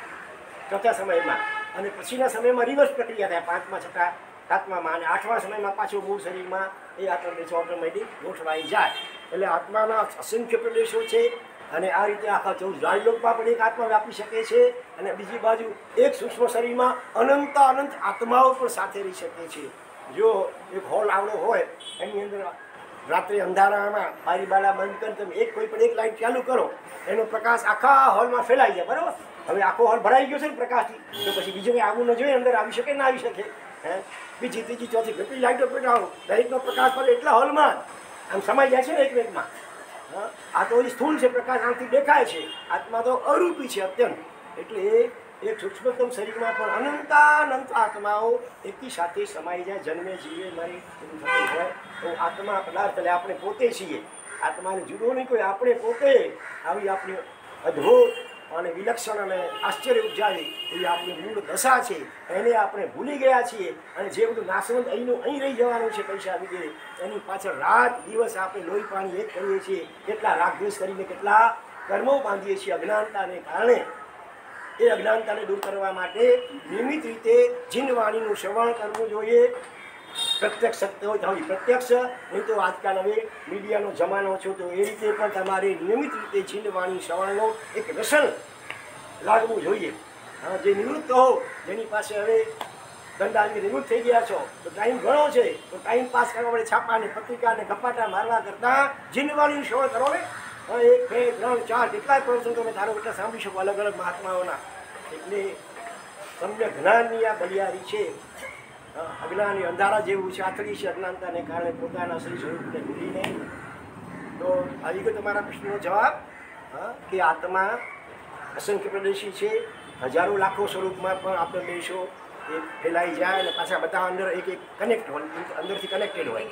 ચોથા સમયમાં. અને પછીના સમયમાં રિવર્સ પ્રક્રિયા થાય પાંચમા છઠ્ઠા સાતમામાં અને આઠમા સમયમાં પાછું મૂળ શરીરમાં એ આત્મદેશો ઓટોમેટિક ગોઠવાઈ જાય. એટલે આત્માના અસંખ્ય પ્રદેશો છે અને આ રીતે આખા ચૌદ રાજલોકમાં પણ એક આત્મા વ્યાપી શકે છે અને બીજી બાજુ એક સૂક્ષ્મ શરીરમાં અનંત અનંત આત્માઓ પણ સાથે રહી શકે છે. જો એક હોલ આવડો હોય એની અંદર રાત્રે અંધારામાં બારી બાળા બંધ કરી તમે એક કોઈ પણ એક લાઈટ ચાલુ કરો એનો પ્રકાશ આખા હોલમાં ફેલાઈ જાય. બરાબર? હવે આખો હોલ ભરાઈ ગયો છે ને પ્રકાશથી, તો પછી બીજું કંઈ આવવું ન જોઈએ, અંદર આવી શકે ના આવી શકે. હે બીજી ત્રીજી ચોથી કેટલી લાઈટો પેટાવો દરેકનો પ્રકાશ પડે એટલા હોલમાં આમ સમાઈ જાય છે ને એકમેકમાં. હા, આ તો સ્થૂળ છે, પ્રકાશ આમથી દેખાય છે. આત્મા તો અરૂપી છે અત્યંત. એટલે એ એક સૂક્ષ્મતમ શરીરમાં પણ અનંતાનંત આત્માઓ એકી સાથે સમાઈ જાય. જન્મે જીવે મારી બધું થતું હોય તો આત્મા પદાર્થ એટલે આપણે પોતે છીએ. આત્માને જુદો નહીં કોઈ, આપણે પોતે આવી આપણી અદ્ભુત અને વિલક્ષણ અને આશ્ચર્ય ઉપજાવી એવી આપણી મૂળ દશા છે. એને આપણે ભૂલી ગયા છીએ અને જે બધું નાશવંત અહીંનું અહીં રહી જવાનું છે પૈસા વગેરે એની પાછળ રાત દિવસ આપણે લોહી પાણી એક કરીએ છીએ. કેટલા રાગદ્વેષ કરીને કેટલા કર્મો બાંધીએ છીએ અજ્ઞાનતાને કારણે. એ અજ્ઞાનતાને દૂર કરવા માટે નિયમિત રીતે જીનવાણીનું શ્રવણ કરવું જોઈએ. પ્રત્યક્ષ સત્ય હોય તો પ્રત્યક્ષ, નહીં તો આજકાલ હવે મીડિયાનો જમાનો છો તો એ રીતે પણ તમારે નિયમિત રીતે જીનવાણી શ્રવણનો એક વ્યસન લાગવું જોઈએ. હા, જે નિવૃત્ત હો, જેની પાસે હવે ધંધાની નિવૃત્ત થઈ ગયા છો તો ટાઈમ ઘણો છે, તો ટાઈમ પાસ કરવા માટે છાપાને પત્રિકાને ગપાટા મારવા કરતાં જીનવાણીનું શ્રવણ કરો ને. હા, એક બે ત્રણ ચાર કેટલાય પ્રવચનો તમે ધારો કેટલા સાંભળી શકો અલગ અલગ મહાત્માઓના. એટલે સમ્યક જ્ઞાનની આ બલિયારી છે. અજ્ઞાની અંધારા જેવું છે, આથડી છે અજ્ઞાનતાને કારણે પોતાના શ્રી સ્વરૂપને ભૂલીને. તો આવી ગયો તમારા પ્રશ્નનો જવાબ. હા, કે આત્મા અસંખ્ય પ્રદેશી છે. હજારો લાખો સ્વરૂપમાં પણ આત્મદેશો એ ફેલાઈ જાય અને પાછા બધા અંદર એક એક કનેક્ટ હોય, અંદરથી કનેક્ટેડ હોય.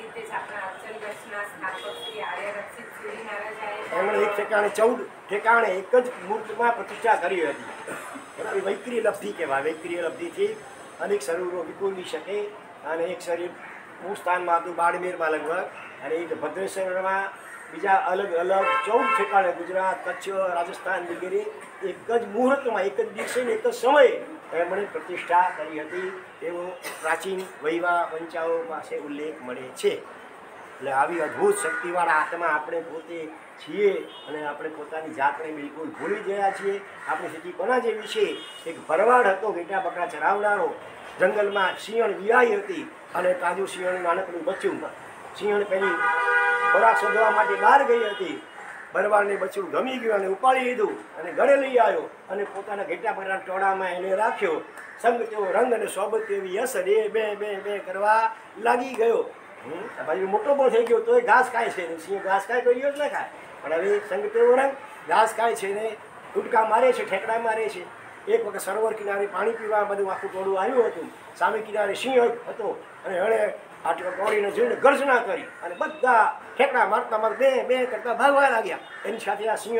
એમણે એક ઠેકાણે ચૌદ ઠેકાણે એક જ મૂર્તિમાં પ્રતિષ્ઠા કરી હતી. વૈક્રિય લબ્ધિ કહેવાય. વૈક્રિય લબ્ધિથી અનેક શરીરો વિકુલી શકે અને એક શરીર મૂળ સ્થાનમાં હતું બાડમેરમાં લગભગ, અને એક ભદ્રેશ્વરમાં બીજા અલગ અલગ ચૌદ ઠેકાણે ગુજરાત, કચ્છ, રાજસ્થાન વગેરે એક જ મુહૂર્તમાં એક જ દિવસે એક જ સમયે એમણે પ્રતિષ્ઠા કરી હતી. એવો પ્રાચીન વૈવા વંચાઓ પાસે ઉલ્લેખ મળે છે. એટલે આવી અદ્ભુત શક્તિવાળા આત્મા આપણે પોતે છીએ અને આપણે પોતાની જાતને બિલકુલ ભૂલી ગયા છીએ. આપણી સ્થિતિ કોના જેવી છે? એક ભરવાડ હતો, ઘેટા બકરા ચરાવનારો. જંગલમાં સિંહણ વિયાઈ હતી અને તાજું સિંહણનું નાનકડું બચ્ચું. સિંહણ પેલી ખોરાક શોધવા માટે બહાર ગઈ હતી. ભરવાડને બચ્ચું ગમી ગયું અને ઉપાડી લીધું અને ઘરે લઈ આવ્યો અને પોતાના ઘેટા બકરા ટોળામાં એને રાખ્યો. સંગ તેવો રંગ અને સોબત તેવી અસર એ બે બે બે કરવા લાગી ગયો. ભાઈ મોટો પણ થઈ ગયો તોય ઘાસ ખાય છે. સિંહ ઘાસ ખાય તો ઈયો જ ન ખાય, પણ હવે સંગ તેવો રંગ ઘાસ ખાય છે ને ટૂટકા મારે છે, ઠેકડા મારે છે. એક વખત સરોવર કિનારે પાણી પીવા બધું આખું ટોળું આવ્યું હતું. સામે કિનારે સિંહ હતો અને એણે આટલો ટોળીને જોઈને ગર્જના કરી અને બધા ઠેકડા મારતા મારતા બે બે કરતા ભાગવા લાગ્યા. એની સાથે આ સિંહ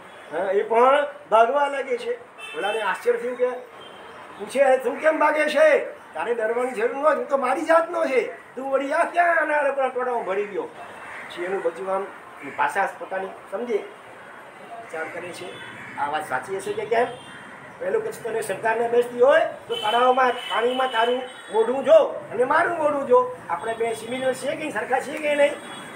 એ પણ ભાગવા લાગે છે. ઓલાને આશ્ચર્ય થયું કે પૂછે તું કેમ ભાગે છે? તારે ડરવાની જરૂર ન હોય, તું તો મારી જાતનો છે, તું વળી આ ક્યાં આના લોકોના ટોળામાં ભળી ગયો? પછી એનું બધું આમ ભાષા પોતાની સમજે વિચાર કરે છે. આ વાત સાચી હશે કે કેમ? પહેલું પછી તને સરકારને બેસતી હોય તો તળાવમાં પાણીમાં તારું મોઢું જો અને મારું મોઢું જો, આપણે બે સિમિલર છે કે સરખા છે કે નહીં?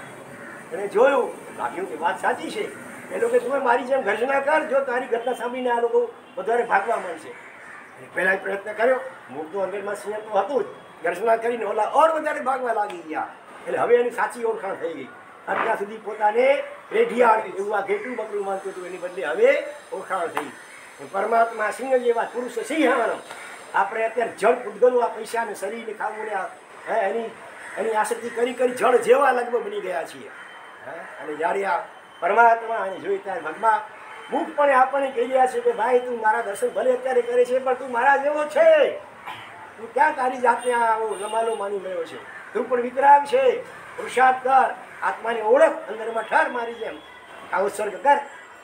એને જોયું, લાગ્યું કે વાત સાચી છે. એ લોકો તું મારી જેમ ગર્જના કર, જો તારી ઘટના સાંભળીને આ લોકો વધારે ભાગવા મળશે. પહેલાં પ્રયત્ન કર્યો, મૂળ તો અંદરમાં સિંહ તો હતું જ, ગર્જના કરીને ઓલા ઓર વધારે ભાગવા લાગી ગયા. એટલે હવે એની સાચી ઓળખાણ થઈ ગઈ. અત્યાર સુધી પોતાને રેઢિયાળ એવું આ ઘેટું બકરું માનતું હતું, એની બદલે હવે ઓળખાણ થઈ. પરમાત્મા સિંહ જેવા પુરુષ સિંહાણો. આપણે અત્યારે જળ પૂતગલો આ પૈસાને શરીરને ખાવું હે એની એની આસક્તિ કરી કરી જળ જેવા લગભગ બની ગયા છીએ. અને જ્યારે આ પરમાત્મા અને જોઈ ત્યારે ભગવાન મુખપણે આપણને કહી રહ્યા છે કે ભાઈ તું મારા દર્શન ભલે અત્યારે કરે છે પણ તું મારા જેવો છે. તું ક્યાં તારી જાતને આવો જમાલો માની રહ્યો છે? તું પણ વિતરાગ છે. પુરુષાર્થ કર, આત્માની ઓળખ અંદરમાં ઠાર મારી જેમ આ ઉત્સર્ગ કર.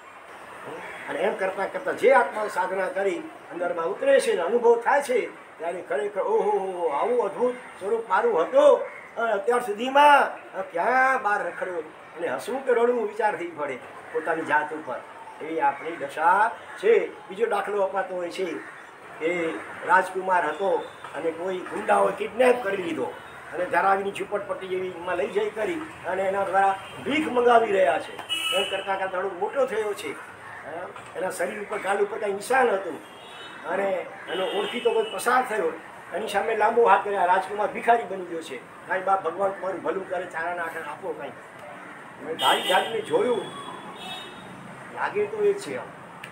અને એમ કરતાં કરતાં જે આત્માની સાધના કરી અંદરમાં ઉતરે છે ને અનુભવ થાય છે ત્યારે ખરેખર ઓહો આવું અદ્ભુત સ્વરૂપ મારું હતું અત્યાર સુધીમાં ક્યાં બહાર રખડવું અને હસવું કે રડવું વિચાર થઈ પડે પોતાની જાત ઉપર. એવી આપણી દશા છે. બીજો દાખલો અપાતો હોય છે કે રાજકુમાર હતો અને કોઈ ગુંડાઓએ કિડનેપ કરી લીધો અને ધારાવીની ઝૂંપડપટ્ટી જેવી એમાં લઈ જઈ કરી અને એના દ્વારા ભીખ મંગાવી રહ્યા છે. એમ કરતાં કરતાં થોડો મોટો થયો છે. એના શરીર ઉપર ગાલ ઉપર કાંઈ નિશાન હતું અને એનો ઓળખીતો કોઈ પસાર થયો. એની સામે લાંબો હાથ કર્યા. રાજકુમાર ભિખારી બની ગયો છે. કાંઈ બા ભગવાન તમારું ભલું કરે, ચારાના આખા આપો કાંઈ. મેં ધારી ધારીને જોયું, લાગે તો એ છે.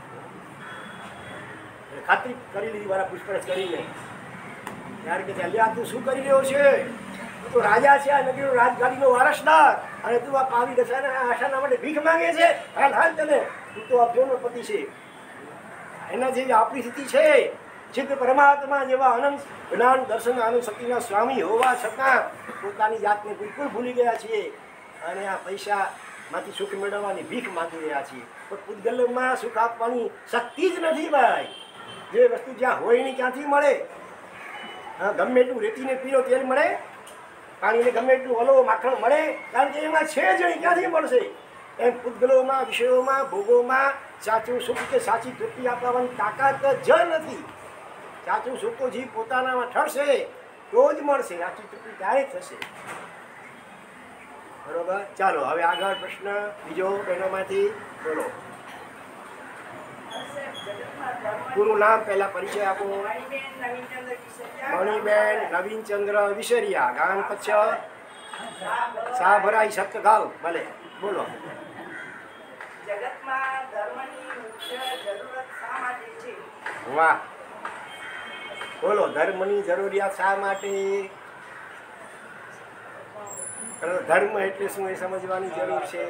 ખાતરી કરી લીધી મારા પૂછપરછ કરીને. ત્યારે કે અલ્યા તું શું કરી રહ્યો છે? તું તો રાજા છે, આ નગરીનો રાજગાડીનો વારસદાર, અને તું આ પાવી દશાના આશાના માટે ભીખ માંગે છે? હાલ હાલ તને, તું તો અબજોનો પતિ છે. એના જેવી આપણી સ્થિતિ છે. સિદ્ધ પરમાત્મા જેવા અનંત જ્ઞાન દર્શન આનંદ શક્તિના સ્વામી હોવા છતાં પોતાની જાતને બિલકુલ ભૂલી ગયા છીએ અને આ પૈસામાંથી સુખ મેળવવાની ભીખ માંગી રહ્યા છીએ. પણ પૂતગલમાં સુખ આપવાની શક્તિ જ નથી ભાઈ. જે વસ્તુ જ્યાં હોય નહીં ક્યાંથી મળે? હા, ગમે એટલું રેતીને પીરો તેલ મળે, પાણીને ગમે એટલું હલો માખણ મળે, કારણ કે એમાં છે જ નહીં, ક્યાંથી મળશે? એમ પૂતગલોમાં, વિષયોમાં, ભોગોમાં સાચું સુખ કે સાચી તૃપ્તિ આપવાની તાકાત જ નથી. સાચું સુખ તો જીવ પોતાનામાં ઠરશે તો જ મળશે. સાચી તૃપ્તિ ત્યારે થશે. બરોબર. ચાલો હવે આગળ પ્રશ્ન બીજો બહેનોમાંથી બોલો. પૂરું નામ પહેલા પરિચય આપો. મણિબેન નવીનચંદ્ર વિસરિયા, ગામ કચ્છ, સાભરાઈ સતગાવ. ભલે બોલો. જગતમાં ધર્મની મુખ્ય જરૂરત શા માટે છે? વાહ, બોલો. ધર્મની જરૂરિયાત શા માટે? ધર્મ એટલે શું એ સમજવાની જરૂર છે.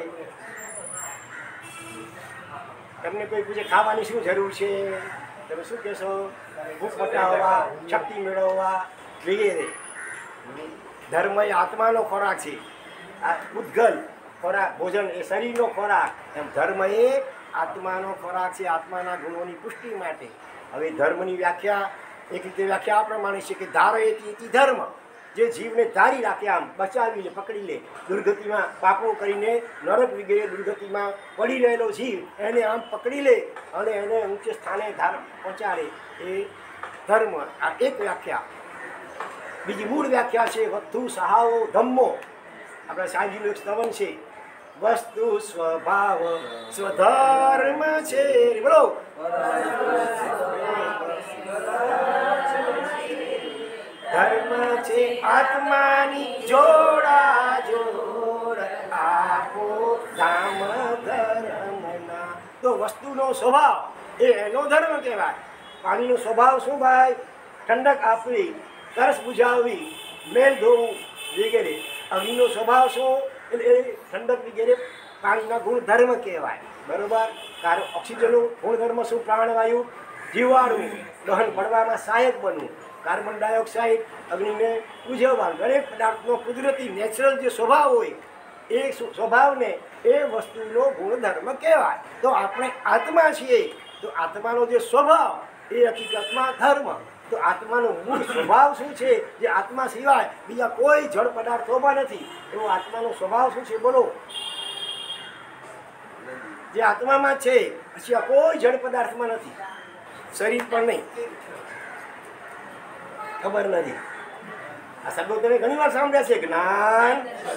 તમને કોઈ પૂછે ખાવાની શું જરૂર છે, તમે શું કહેશો? ભૂખ મટાવવા, શક્તિ મેળવવા વગેરે. ધર્મ એ આત્માનો ખોરાક છે. આ ઉદ્ગલ ખોરાક, ભોજન એ શરીરનો ખોરાક. એમ ધર્મ એ આત્માનો ખોરાક છે, આત્માના ગુણોની પુષ્ટિ માટે. હવે ધર્મની વ્યાખ્યા એક રીતે વ્યાખ્યા આ પ્રમાણે છે કે ધારયતિ ધર્મ, જે જીવને ધારી રાખે, આમ બચાવી લે, પકડી લે. દુર્ગતિમાં પાપો કરીને નરક વગેરે દુર્ગતિમાં પડી રહેલો જીવ એને આમ પકડી લે અને એને ઊંચે સ્થાને ધાર પહોંચાડે, એ ધર્મ. આ એક વ્યાખ્યા. બીજી મૂળ વ્યાખ્યા છે વસ્તુ સહાવો ધમ્મો. આપણા સાંજીનું એક સ્તવન છે, વસ્તુ સ્વભાવ સ્વધર્મ છે. બોલો. ધર્મ છે આત્માની જોડા જોડ, આપો ધામ ધર્મના. તો વસ્તુનો સ્વભાવ એ એનો ધર્મ કહેવાય. પાણીનો સ્વભાવ શું ભાઈ? ઠંડક આપવી, તરસ બુઝાવવી, મેલ ધોવું વગેરે. અગ્નિનો સ્વભાવ શું? એટલે એ ઠંડક વગેરે પાણીના ગુણધર્મ કહેવાય. બરોબર. કારણ ઓક્સિજનનો ગુણધર્મ શું? પ્રાણવાયુ જીવાડવું, દહન પડવામાં સહાયક બનવું, કાર્બન ડાયોક્સાઇડ અગ્નિને ઉજવવાનું. દરેક પદાર્થનો કુદરતી નેચરલ જે સ્વભાવ હોય એ સ્વભાવને એ વસ્તુનો ગુણધર્મ કહેવાય. તો આપણે આત્મા છીએ, તો આત્માનો જે સ્વભાવ એ હકીકતમાં ધર્મ. તો આત્માનો મૂળ સ્વભાવ શું છે, જે આત્મા સિવાય બીજા કોઈ જળ પદાર્થોમાં નથી, એવો આત્માનો સ્વભાવ શું છે? બોલો. જે આત્મામાં છે, પછી આ કોઈ જળ પદાર્થમાં નથી, શરીર પણ નહીં. ખબર નથી. આ શબ્દો તમે ઘણી વાર સાંભળ્યા છે. જ્ઞાન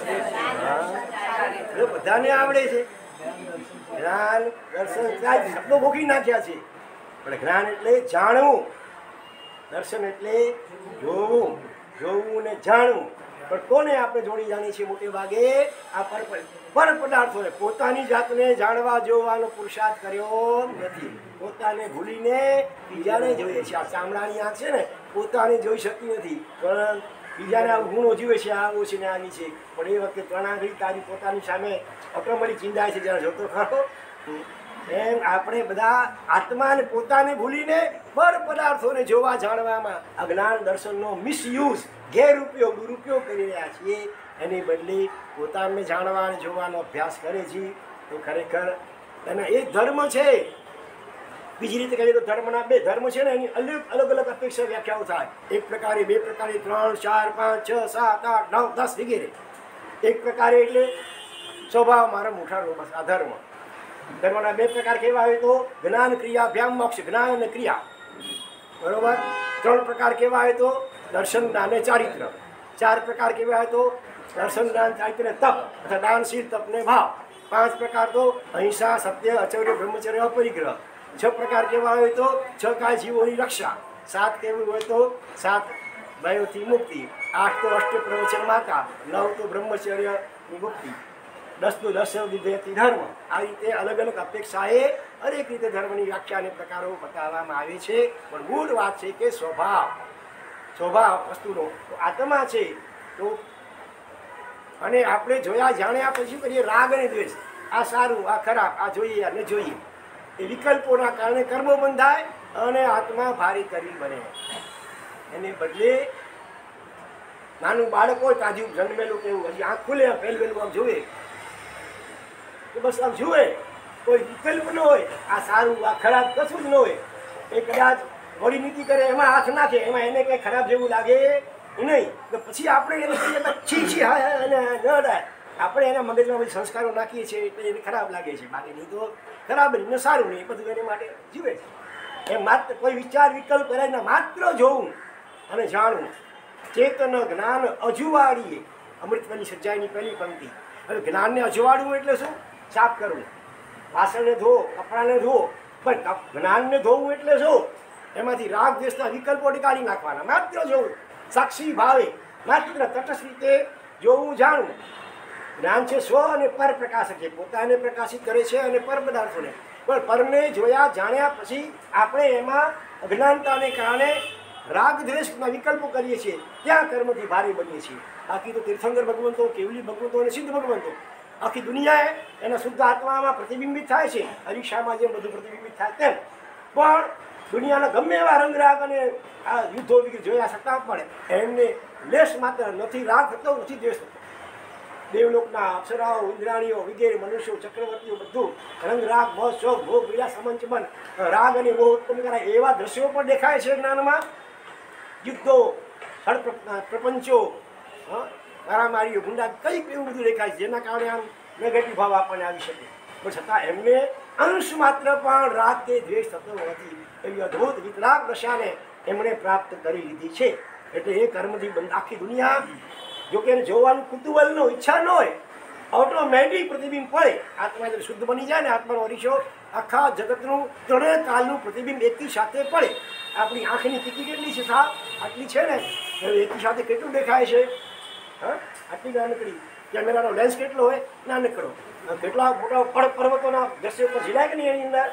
બધાને આવડે છે. જ્ઞાન દર્શન શબ્દો ગોખી નાખ્યા છે, પણ જ્ઞાન એટલે જાણવું, દર્શન એટલે જોવું, જોવું ને જાણવું. પણ કોને આપણે જોડી જાણીએ છીએ મોટે ભાગે? આ પર પર પદાર્થોને. પોતાની જાતને જાણવા જોવાનો પુરુષાર્થ કર્યો નથી. પોતાને ભૂલીને બીજાને જોઈએ છે. આ ચામડાની આંખ છે ને, પોતાને જોઈ શકતી નથી, પણ બીજાને આવું ગુણો જીવે છે, આવું છે ને આવી છે. પણ એ વખતે ત્રણાંગળી તારી પોતાની સામે ઓટોમેટિક ચિંતાય છે, જ્યારે જોતો ખરો. એમ આપણે બધા આત્માને પોતાને ભૂલીને પર પદાર્થોને જોવા જાણવામાં અજ્ઞાન દર્શનનો મિસયુઝ, ગેરઉપયોગ, દુરુપયોગ કરી રહ્યા છીએ. એની બદલે પોતાને જાણવા અને જોવાનો અભ્યાસ કરે છે. તો ખરેખર એનો એ ધર્મ છે. બીજી રીતે કહીએ તો ધર્મના બે ધર્મ છે ને એની અલગ અલગ અલગ અપેક્ષા વ્યાખ્યાઓ થાય. એક પ્રકારે, બે પ્રકારે, ત્રણ, ચાર, પાંચ, છ, સાત, આઠ, નવ, દસ વગેરે. એક પ્રકારે એટલે સ્વભાવ મારા મોટાનો બસ આ ધર્મ. ધર્મના બે પ્રકાર કેવા હોય તો જ્ઞાન ક્રિયા ભ્યામ મોક્ષ, જ્ઞાન અને ક્રિયા, બરોબર. ત્રણ પ્રકાર કેવા હોય તો દર્શન, જ્ઞાન અને ચારિત્ર. ચાર પ્રકાર કેવા હોય તો દર્શન, જ્ઞાન, ચારિત્ર, તપ અથવા દાનશીલ, તપ ને ભાવ. પાંચ પ્રકાર તો અહિંસા, સત્ય, અચૌર્ય, બ્રહ્મચર્ય, અપરિગ્રહ. છ પ્રકાર કેવા હોય તો છ કાય જીવોની રક્ષા. સાત કેવું હોય તો સાત ભયોથી મુક્તિ. આઠ તો અષ્ટ પ્રવચન માતા. નવ તો બ્રહ્મચર્યની મુક્તિ. દસ તો દસ વિધેયથી ધર્મ. આ રીતે અલગ અલગ અપેક્ષાએ હરેક રીતે ધર્મની વ્યાખ્યા અને પ્રકારો બતાવવામાં આવે છે. પણ મૂળ વાત છે કે સ્વભાવ સ્વભાવ વસ્તુનો આત્મા છે. તો અને આપણે જોયા જાણ્યા પછી કરીએ રાગ અને દ્વેષ. આ સારું, આ ખરાબ, આ જોઈએ, આ ન જોઈએ. એ વિકલ્પોના કારણે કર્મો બંધાય અને આત્મા ભારી કરી બને. એને બદલે નાનું બાળક હોય તાજું જન્મેલું કેવું હજી આંખ ખુલે પહેલું પહેલું આમ જુએ તો બસ આમ જુએ, કોઈ વિકલ્પ ન હોય. આ સારું, આ ખરાબ કશું જ ન હોય. એ કદાચ વળી નીતિ કરે એમાં હાથ નાખે, એમાં એને કંઈ ખરાબ જેવું લાગે નહીં તો પછી આપણે એને કહીએ છી છી હા અને ન અડાય. આપણે એના મગજમાં બધી સંસ્કારો નાખીએ છીએ એટલે એને ખરાબ લાગે છે. બાકી નહીં તો ખરાબ નહીં ને સારું નહીં, એ બધું એને માટે જીવે છે. એ માત્ર કોઈ વિચાર વિકલ્પ કરે ને માત્ર જોવું અને જાણવું. ચેતન જ્ઞાન અજુવાડીએ, અમૃતવલી સજ્જાઈની પહેલી પંક્તિ. હવે જ્ઞાનને અજવાડવું એટલે શું? સાફ કરવું, વાસણને ધોવો, કપડાને ધોવો. પણ જ્ઞાનને ધોવું એટલે શું? એમાંથી રાગ દ્વેષના વિકલ્પો નીકાળી નાખવાના. માત્ર જોવું, સાક્ષી ભાવે, માત્ર તટસ્થ રીતે જોવું, જાણવું. જ્ઞાન છે સ્વ અને પર પ્રકાશક છે. પોતાને પ્રકાશિત કરે છે અને પર પદાર્થોને. પણ પરને જોયા જાણ્યા પછી આપણે એમાં અજ્ઞાનતાને કારણે રાગ દ્વેષના વિકલ્પો કરીએ છીએ, ત્યાં કર્મથી ભારે બનીએ છીએ. બાકી તો તીર્થંકર ભગવંતો, કેવલી ભગવંતો અને સિદ્ધ ભગવંતો આખી દુનિયાએ એના શુદ્ધ આત્મામાં પ્રતિબિંબિત થાય છે. હરીક્ષામાં જેમ બધું પ્રતિબિંબિત થાય તેમ. પણ દુનિયાના ગમે એવા રંગરાગ અને આ યુદ્ધો વગેરે જોયા છતાં પણ એમને લેશ માત્ર નથી રાગ થતો, નથી દ્વેષ થતો. દેવલોકના અપ્સરાઓ, ઇન્દ્રાણીઓ વગેરે મનુષ્યો, ચક્રવર્તીઓ બધું રંગરાગ, મોહ, શોખ, ભોગ, વિલાસ, સમંચમન, રાગ અને મોહ ઉત્પન્ન કરાય એવા દ્રશ્યો પણ દેખાય છે જ્ઞાનમાં. યુદ્ધો, હળ પ્રપંચો, મારામારીઓ, ગુંડા, કંઈક એવું બધું દેખાય છે જેના કારણે આમ નેગેટિવ ભાવ આપણને આવી શકે. પણ છતાં એમને અંશ માત્ર પણ રાગ કે દ્વેષ થતો નથી. એવી અદ્ભુત વિતરાગ દશાને એમણે પ્રાપ્ત કરી લીધી છે. એટલે એ કર્મથી બંધ આખી દુનિયા જોકે એને જોવાનું કુતૂહલ ન ઈચ્છા ન હોય, ઓટોમેટિક પ્રતિબિંબ પડે. આત્મા જ્યારે શુદ્ધ બની જાય ને, આત્માનો અરીસો આખા જગતનું ત્રણેય કાલનું પ્રતિબિંબ એકી સાથે પડે. આપણી આંખની ટીકી કેટલી છે સાહેબ? આટલી છે ને, એકી સાથે કેટલું દેખાય છે? હા, આટલી નાનકડી. કેમેરાનો લેન્સ કેટલો હોય? નાનકડો. કેટલા મોટા પડ પર્વતોના દ્રશ્યો પર ઝીલાય કે નહીં એની અંદર?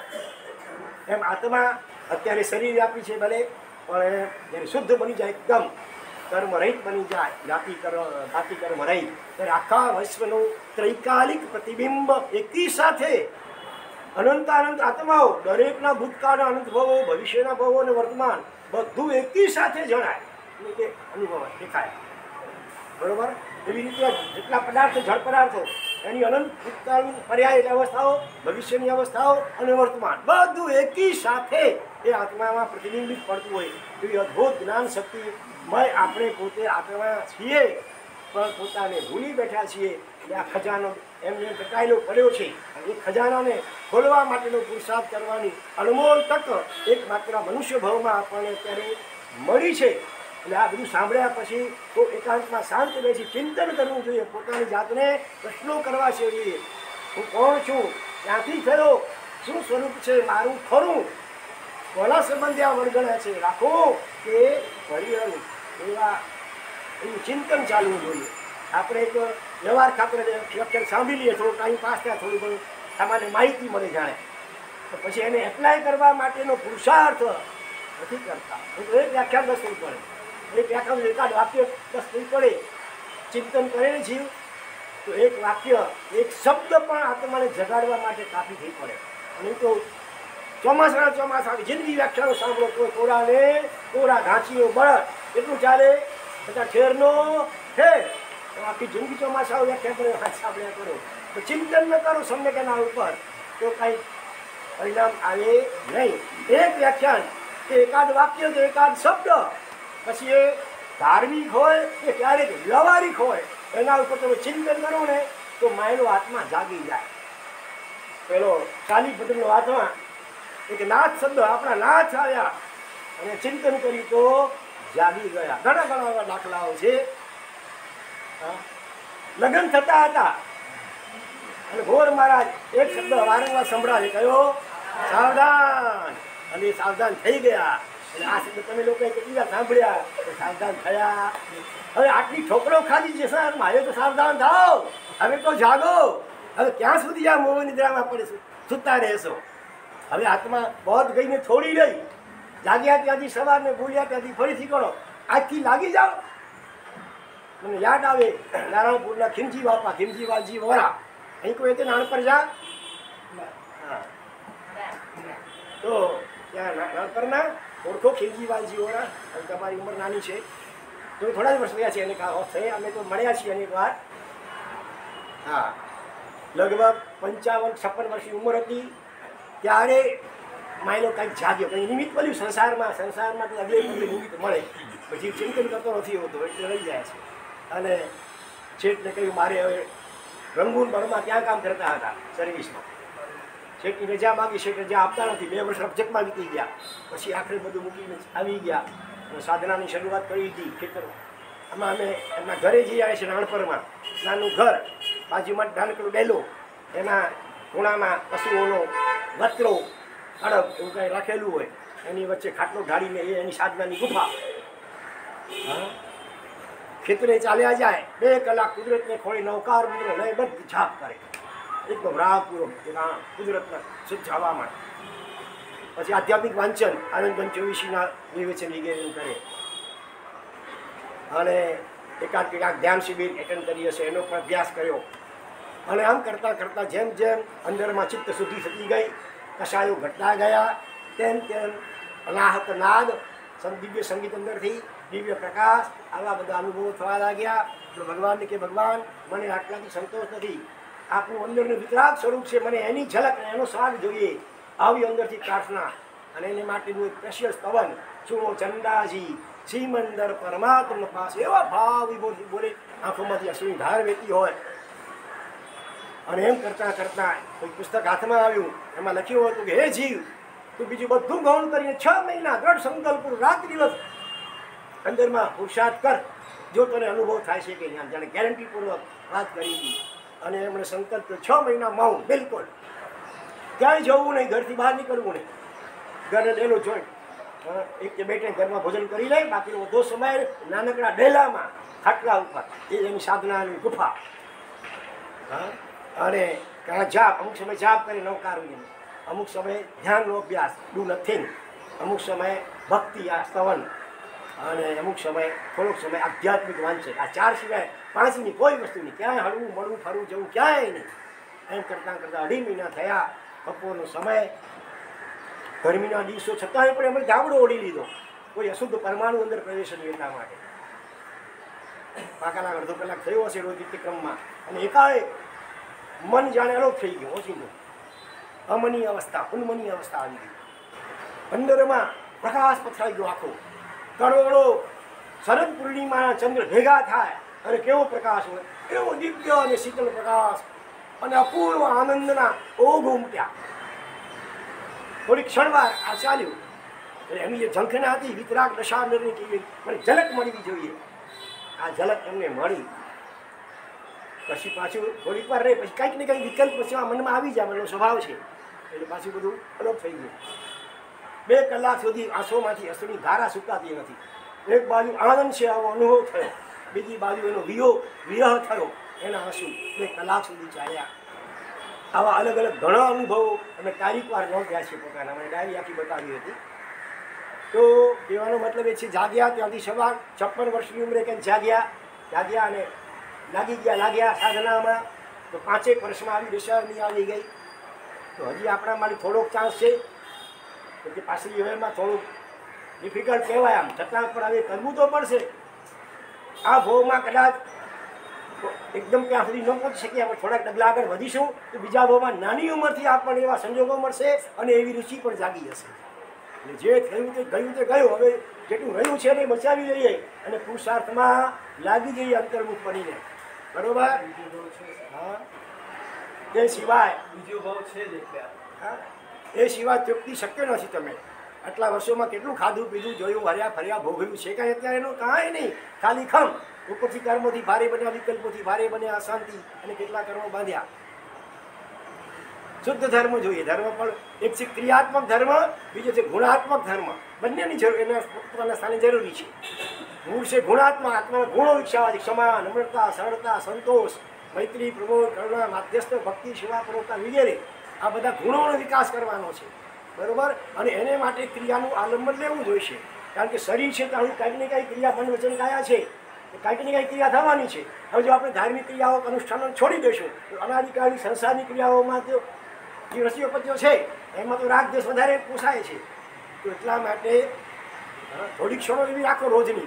એમ આત્મા અત્યારે શરીર વ્યાપી છે ભલે, પણ જ્યારે શુદ્ધ બની જાય, એકદમ કર્મ રહિત બની જાય, જાતિ કર્મ જાતિ કર્મ રહિત, ત્યારે આખા વિશ્વનું ત્રૈકાલિક પ્રતિબિંબ એકી સાથે અનંત અનંત આત્માઓ, દરેકના ભૂતકાળના અનંત ભવો, ભવિષ્યના ભવો અને વર્તમાન બધું એકી સાથે જણાય એટલે અનુભવાય, દેખાય. બરોબર? એવી રીતે જેટલા પદાર્થો, જળ પદાર્થો, એની અનંત ભૂતકાળની પર્યાય અવસ્થાઓ, ભવિષ્યની અવસ્થાઓ અને વર્તમાન બધું એકી સાથે એ આત્મામાં પ્રતિબિંબિત પડતું હોય. એવી અદ્ભુત જ્ઞાન શક્તિ મય આપણે પોતે આત્મા છીએ, પણ પોતાને ભૂલી બેઠા છીએ. એટલે આ ખજાનો એમને ટકાયેલો પડ્યો છે. એ ખજાનાને ખોલવા માટેનો પુરુષાર્થ કરવાની અનમોલ તક એકમાત્ર મનુષ્ય ભાવમાં આપણને અત્યારે મળી છે. એટલે આ બધું સાંભળ્યા પછી તો એકાંતમાં શાંત બેસી ચિંતન કરવું જોઈએ. પોતાની જાતને પ્રશ્નો કરવા છે. હું કોણ છું? ક્યાંથી થયો? શું સ્વરૂપ છે મારું? ખરું કોના સંબંધે આ વળગણા છે? રાખો કે પરિહરું? એવા એનું ચિંતન ચાલવું જોઈએ. આપણે એક વ્યવહાર ખાતર લક્ષણ સાંભળી લઈએ, થોડો ટાઈમ પાસ થાય, થોડું ઘણું સામાન્ય માહિતી મળે જાણે, તો પછી એને એપ્લાય કરવા માટેનો પુરુષાર્થ નથી કરતા. તો એક વ્યાખ્યાન દસ થઈ પડે, એક વ્યાખ્યાન એકાદ વાક્ય દસ થઈ પડે. ચિંતન કરે જીવ તો એક વાક્ય, એક શબ્દ પણ આત્માને જગાડવા માટે કાફી થઈ પડે. નહીં તો ચોમાસાના ચોમાસાની જિંદગી વ્યાખ્યાનો સાંભળો તો કોરાને કોરા ઘાંચીઓ બળદ એટલું ચાલે, બધા ઠેરનો ઠેર. તો આખી જિંદગી ચોમાસાઓ વ્યાખ્યા કરો, હાથ સાંભળ્યા કરો. તો ચિંતન ન કરો સમ્યક એના ઉપર તો કાંઈ પરિણામ આવે નહીં. એક વ્યાખ્યાન કે એકાદ વાક્ય કે એકાદ શબ્દ પછી એ ધાર્મિક હોય કે ક્યારેક વ્યવહારિક હોય એના ઉપર તમે ચિંતન કરો ને તો માયનો આત્મા જાગી જાય. પેલો કાલી પદમનો આત્મા એક નાથ શબ્દ આપણા નાથ આવ્યા અને ચિંતન કર્યું તો જાગી ગયા. ઘણા ઘણા એવા દાખલાઓ છે. લગ્ન થતા હતા અને ઘોર મહારાજ એક શબ્દ વારંવાર સંભળાવે કયો સાવધાન, અને સાવધાન થઈ ગયા. અને આ શબ્દ તમે લોકો કેટલી વાર સાંભળ્યા તો સાવધાન થયા. હવે આટલી ઠોકરો ખાધી છે સર, મારે તો સાવધાન થાવ, હવે તો જાગો. હવે ક્યાં સુધી આ મોહ નિદ્રામાં પડે સુતા રહેશો? હવે આત્મા બહુ ગઈને થોડી રહી, જાગ્યા ત્યાંથી સવારને ભૂલ્યા ત્યાંથી ફરીથી કરો. આજથી લાગી જાઓ. મને યાદ આવે નારાયણપુરના ખીમજી બાપા, ખીમજી વાલજી વોરા, અહીં કોઈ તે નાનપર જા હા તો ત્યાં નાનપરના ઓળખો ખીમજી વાલજી વોરા. તમારી ઉંમર નાની છે તો થોડા જ વર્ષ થયા છે એને થઈ, અમે તો મળ્યા છીએ અનેક વાર. હા, લગભગ પંચાવન છપ્પન વર્ષની ઉંમર હતી ત્યારે માયલો કંઈક જાગ્યો, કંઈ નિમિત્ત મળ્યું સંસારમાં. સંસારમાં તો અગલે પગલે નિમિત્ત મળે, પછી ચિંતન કરતો નથી હોતો એટલે રહી જાય છે. અને શેઠને કહ્યું મારે હવે રંગૂન બરમાં ત્યાં કામ કરતા હતા સર્વિસમાં. શેઠની રજા માગી, શેઠ રજા આપતા નથી. બે વર્ષ રફજકમાં વીતી ગયા. પછી આખરે બધું મૂકીને આવી ગયા અને સાધનાની શરૂઆત કરી હતી ખેતરમાં. આમાં અમે એમના ઘરે જઈ આવ્યા છીએ નાનપરમાં. નાનું ઘર, બાજુમાં નાનકડો ડેલો, એના ખૂણામાં પશુઓનો વસ્ત્રો અડબ એવું કાંઈ રાખેલું હોય, એની વચ્ચે ખાટલો ઢાળીને એ એની સાધનાની ગુફા. હા, ખેતરે ચાલ્યા જાય, બે કલાક કુદરતને ખોળી નવકાર મુદ્ર લઈ બધી છાપ કરે, એકદમ રાગપૂર્વક એના કુદરતના શુદ્ધ હવામાન. પછી આધ્યાત્મિક વાંચન આનંદબન ચોવીસીના વિવેચન વગેરે કરે. અને એકાદ કલાક ધ્યાન શિબિર એટેન્ડ કરી હશે, એનો પણ અભ્યાસ કર્યો. અને આમ કરતાં કરતાં જેમ જેમ અંદરમાં ચિત્ત શુદ્ધિ થતી ગઈ, કશાયો ઘટતા ગયા, તેમ તેમ અનાહત નાદ, દિવ્ય સંગીત અંદરથી દિવ્ય પ્રકાશ, આવા બધા અનુભવો થવા લાગ્યા. તો ભગવાનને કે ભગવાન મને આટલાથી સંતોષ નથી, આપણું અંદરનું વિતરાગ સ્વરૂપ છે, મને એની ઝલક અને એનો સ્વાદ જોઈએ. આવી અંદરથી પ્રાર્થના. અને એને માટેનું એક પ્રેશિયસ પવન, સુણો ચંદાજી શ્રીમંદર પરમાત્મા પાસે, એવા ભાવ વિભોથી બોલે આંખોમાંથી અસુની ધાર વહેતી હોય. અને એમ કરતાં કરતાં કોઈ પુસ્તક હાથમાં આવ્યું, એમાં લખ્યું હતું કે હે જીવ, તું બીજું બધું ગૌણ કરીને છ મહિના દ્રઢ સંકલ્પ રાત દિવસ અંદરમાં પુરુષાર્થ કર, જો તને અનુભવ થાય છે કે અહીંયા જાણે ગેરંટીપૂર્વક વાત કરી હતી. અને એમણે સંકલ્પ છ મહિના મૌન, બિલકુલ ક્યાંય જવું નહીં, ઘરથી બહાર નીકળવું નહીં. ઘરે ડેલો જોઈ એક કે બે ટાઈમ ઘરમાં ભોજન કરી લે, બાકીનો બધો સમય નાનકડા ડેલામાં ખાટલા ઉપર, એ એની સાધનાની ગુફા. હા, અને કાં જાપ, અમુક સમય જાપ કરી નવકારવી, અમુક સમય ધ્યાનનો અભ્યાસ, ડુ નથિંગ, અમુક સમય ભક્તિ આ સ્તવન, અને અમુક સમય થોડોક સમય આધ્યાત્મિક વાંચન. આ ચાર સિવાય પાંચની કોઈ વસ્તુ નહીં, ક્યાંય હળવું મળવું ફરવું જવું ક્યાંય નહીં. એમ કરતાં કરતાં અઢી મહિના થયા. બપોરનો સમય, ગરમીના દિવસો છતાંય પણ એમણે ગાબડો ઓઢી લીધો, કોઈ અશુદ્ધ પરમાણુ અંદર પ્રવેશ નહીં એટલા માટે. પાકાના અડધો કલાક થયો હશે રોજ ક્રમમાં, અને એકાએક મન જાણે અલોપ થઈ ગયું, ઓછીનું અમની અવસ્થા, ઉન્મની અવસ્થા આવી ગઈ. અંદરમાં પ્રકાશ પથરાઈ ગયો આખો. કરોડો શરદ પૂર્ણિમાના ચંદ્ર ભેગા થાય અને કેવો પ્રકાશ હોય, એવો દિવ્ય અને શીતળ પ્રકાશ, અને અપૂર્વ આનંદના ઓઘ ઉમટ્યા. થોડી ક્ષણવાર આ ચાલ્યું એટલે એની જે ઝંખના હતી વિતરાગ દશા અંદરની કેવી મને ઝલક મળવી જોઈએ, આ ઝલક એમને મળી. પછી પાછું થોડીક વાર રહે, પછી કંઈક ને કંઈક વિકલ્પ પછી મનમાં આવી જાય, એનો સ્વભાવ છે, એટલે પાછું બધું અલોપ થઈ ગયું. બે કલાક સુધી આંસોમાંથી અશ્રુની ધારા સુકાતી નથી. એક બાજુ આનંદ છે આવો અનુભવ થયો, બીજી બાજુ એનો વિયોગ વિરહ થયો, એના આંસુ બે કલાક સુધી ચાલ્યા. આવા અલગ અલગ ઘણા અનુભવો અમે તારીખવાર નોંધ્યા છે પોતાના, મને ડાયરી આખી બતાવી હતી. તો કહેવાનો મતલબ એ છે જાગ્યા ત્યાંથી સવાર છપ્પન વર્ષની ઉંમરે કંઈક જાગ્યા જાગ્યા અને લાગી ગયા લાગ્યા સાધનામાં. તો પાંચેક વર્ષમાં આવી દશાની આવી ગઈ. તો હજી આપણા માટે થોડોક ચાન્સ છે, કે પાછલી હવેમાં થોડુંક ડિફિકલ્ટ કહેવાય આમ, છતાં પણ હવે કરવું તો પડશે. આ ભોગમાં કદાચ એકદમ ત્યાં સુધી ન પહોંચી શકીએ, આપણે થોડાક ડગલા આગળ વધીશું તો બીજા ભાવમાં નાની ઉંમરથી આપણને એવા સંજોગો મળશે અને એવી રુચિ પણ જાગી જશે. એટલે જે થયું તે ગયું તે ગયું, હવે જેટલું રહ્યું છે એને બચાવી લઈએ અને પુરુષાર્થમાં લાગી જઈએ અંતર્મુખ બનીને. બરોબર? હા, એ સિવાય બીજો ભાવ છે જ એટલે હા એ સિવાય તૃપ્તિ શક્ય નથી. તમે આટલા વર્ષોમાં કેટલું ખાધું પીધું જોયું, હર્યા ફર્યા ભોગવ્યું છે કાંઈ અત્યારે એનું કાંઈ નહીં, ખાલી ખમ. ઉપરથી કર્મોથી ભારે બન્યા, વિકલ્પોથી ભારે બન્યા, અશાંતિ અને કેટલા કર્મો બાંધ્યા. શુદ્ધ ધર્મ જોઈએ. ધર્મ પણ એક છે ક્રિયાત્મક ધર્મ, બીજો છે ગુણાત્મક ધર્મ. બંનેની જરૂર એના પોતાના સ્થાને જરૂરી છે. મૂળ છે ગુણાત્મક, આત્મા ગુણો વિકસાવવા, ક્ષમા, નમ્રતા, સરળતા, સંતોષ, મૈત્રી, પ્રમોદ, કરુણા, માધ્યસ્થ, ભક્તિ, સેવા, પરોપકાર વગેરે આ બધા ગુણોનો વિકાસ કરવાનો છે. બરોબર? અને એને માટે ક્રિયાનું આલંબન લેવું જોઈશે. કારણ કે શરીર છે ત્યાં કાંઈક ને કાંઈ ક્રિયા મન વચન કાયા છે, કાંઈક ને કાંઈ ક્રિયા થવાની છે. હવે જો આપણે ધાર્મિક ક્રિયાઓ અનુષ્ઠાનો છોડી દઈશું તો અનાદિકાળની સંસારની ક્રિયાઓમાં તો જે રસીઓપત્યો છે એમાં તો રાગ દેશ વધારે પોસાય છે. તો એટલા માટે થોડીક ક્ષણો એવી રાખો રોજની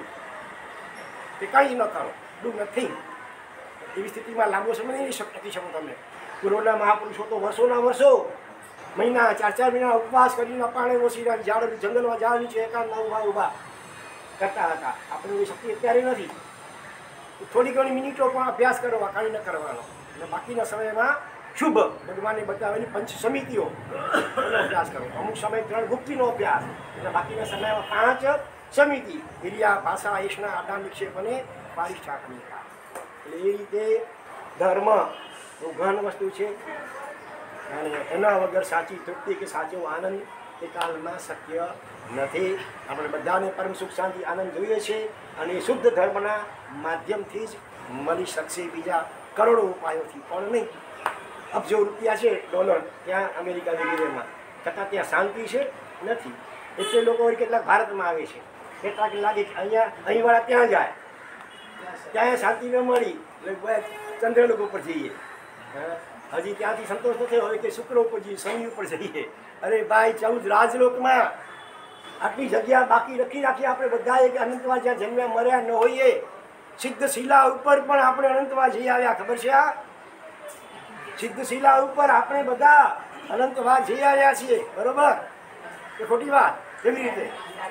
કે કંઈ ન કરો, ડુ નથિંગ. એવી સ્થિતિમાં લાંબો સમય નહીં ટકી શકો તમે. પૂર્વના મહાપુરુષો તો વર્ષોના વર્ષો મહિના ચાર ચાર મહિના ઉપવાસ કરીને પાણે ઓસીરા ઝાડ જંગલમાં ઝાડ નીચે એકાંતમાં ઊભા ઊભા કરતા હતા. આપણે એવી શક્તિ અત્યારે નથી. થોડી ઘણી મિનિટો પણ અભ્યાસ કરવા, કાંઈ ન કરવાનો. અને બાકીના સમયમાં શુભ ભગવાને બતાવેલી પંચ સમિતિઓ એનો અભ્યાસ કરો. અમુક સમય ત્રણ ગુપ્તિનો અભ્યાસ અને બાકીના સમયમાં પાંચ સમિતિ, ક્રિયા, ભાષા, યશના, આદાન નિક્ષેપ અને પારિષ્ઠાત્મિકા. એટલે એ રીતે ધર્મ ઘન વસ્તુ છે અને એના વગર સાચી તૃપ્તિ કે સાચો આનંદ એ કાળમાં શક્ય નથી. આપણે બધાને પરમ સુખ શાંતિ આનંદ જોઈએ છે અને એ શુદ્ધ ધર્મના માધ્યમથી જ મળી શકશે, બીજા કરોડો ઉપાયોથી પણ નહીં. અબજો રૂપિયા છે ડોલર ત્યાં અમેરિકા વગેરેમાં, છતાં ત્યાં શાંતિ છે નથી. એટલે લોકો કેટલાક ભારતમાં આવે છે, કેટલાક લાગે કે અહીંયા અહીંવાળા ત્યાં જાય, ત્યાં શાંતિ ન મળી એટલે ચંદ્રલોક ઉપર જઈએ. હજી ત્યાંથી સંતોષ ન થયો, હવે કે શુક્ર ઉપર જઈએ, શનિ ઉપર જઈએ. અરે ભાઈ, ચૌદ રાજલોકમાં આટલી જગ્યા બાકી રખી રાખી આપણે બધાએ કે અનંતવા જ્યાં જન્મ્યા મર્યા ન હોઈએ. સિદ્ધ શિલા ઉપર પણ આપણે અનંતવા જઈ આવ્યા, ખબર છે? આ સિદ્ધ શિલા ઉપર આપણે બધા અનંતવા જઈ આવ્યા છીએ. બરોબર કે ખોટી વાત? કેવી રીતે?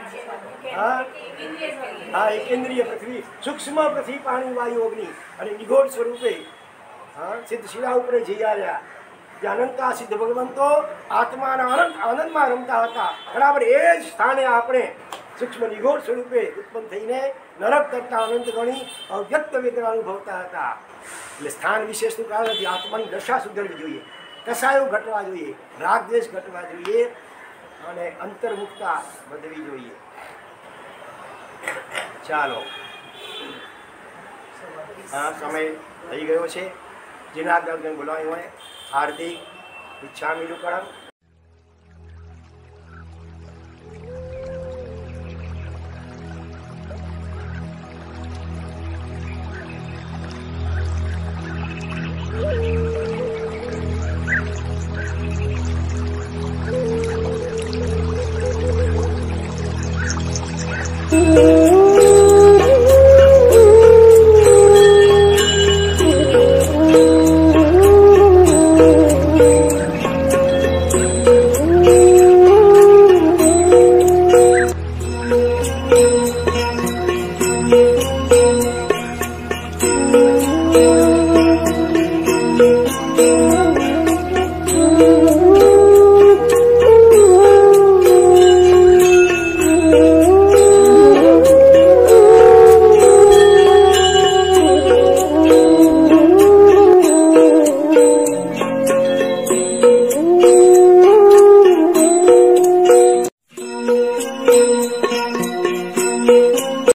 હા હા એકેન્દ્રિય પૃથ્વી, સૂક્ષ્મ પૃથ્વી, પાણી, વાયુ, અગ્નિ અને નિગોળ સ્વરૂપે હા સિદ્ધ શિલા ઉપર જઈ આવ્યા. જે અનંતા સિદ્ધ ભગવંતો આત્માના અનંત આનંદમાં રમતા હતા, બરાબર એ જ સ્થાને આપણે સૂક્ષ્મ નિગોળ સ્વરૂપે ઉત્પન્ન થઈને નરક કરતા અનંત ગણી અવ્યક્ત વેદના અનુભવતા હતા. એટલે સ્થાન વિશેષનું કારણ નથી. આત્માની દશા સુધરવી જોઈએ, કસાયો ઘટવા જોઈએ, રાગ દ્વેષ ઘટવા જોઈએ અને અંતર્મુખતા વધવી જોઈએ. ચાલો, હા સમય થઈ ગયો છે. જેના આગળ બોલાવ્યું હોય હાર્દિક ઈચ્છામી લુકડમ. Thank you.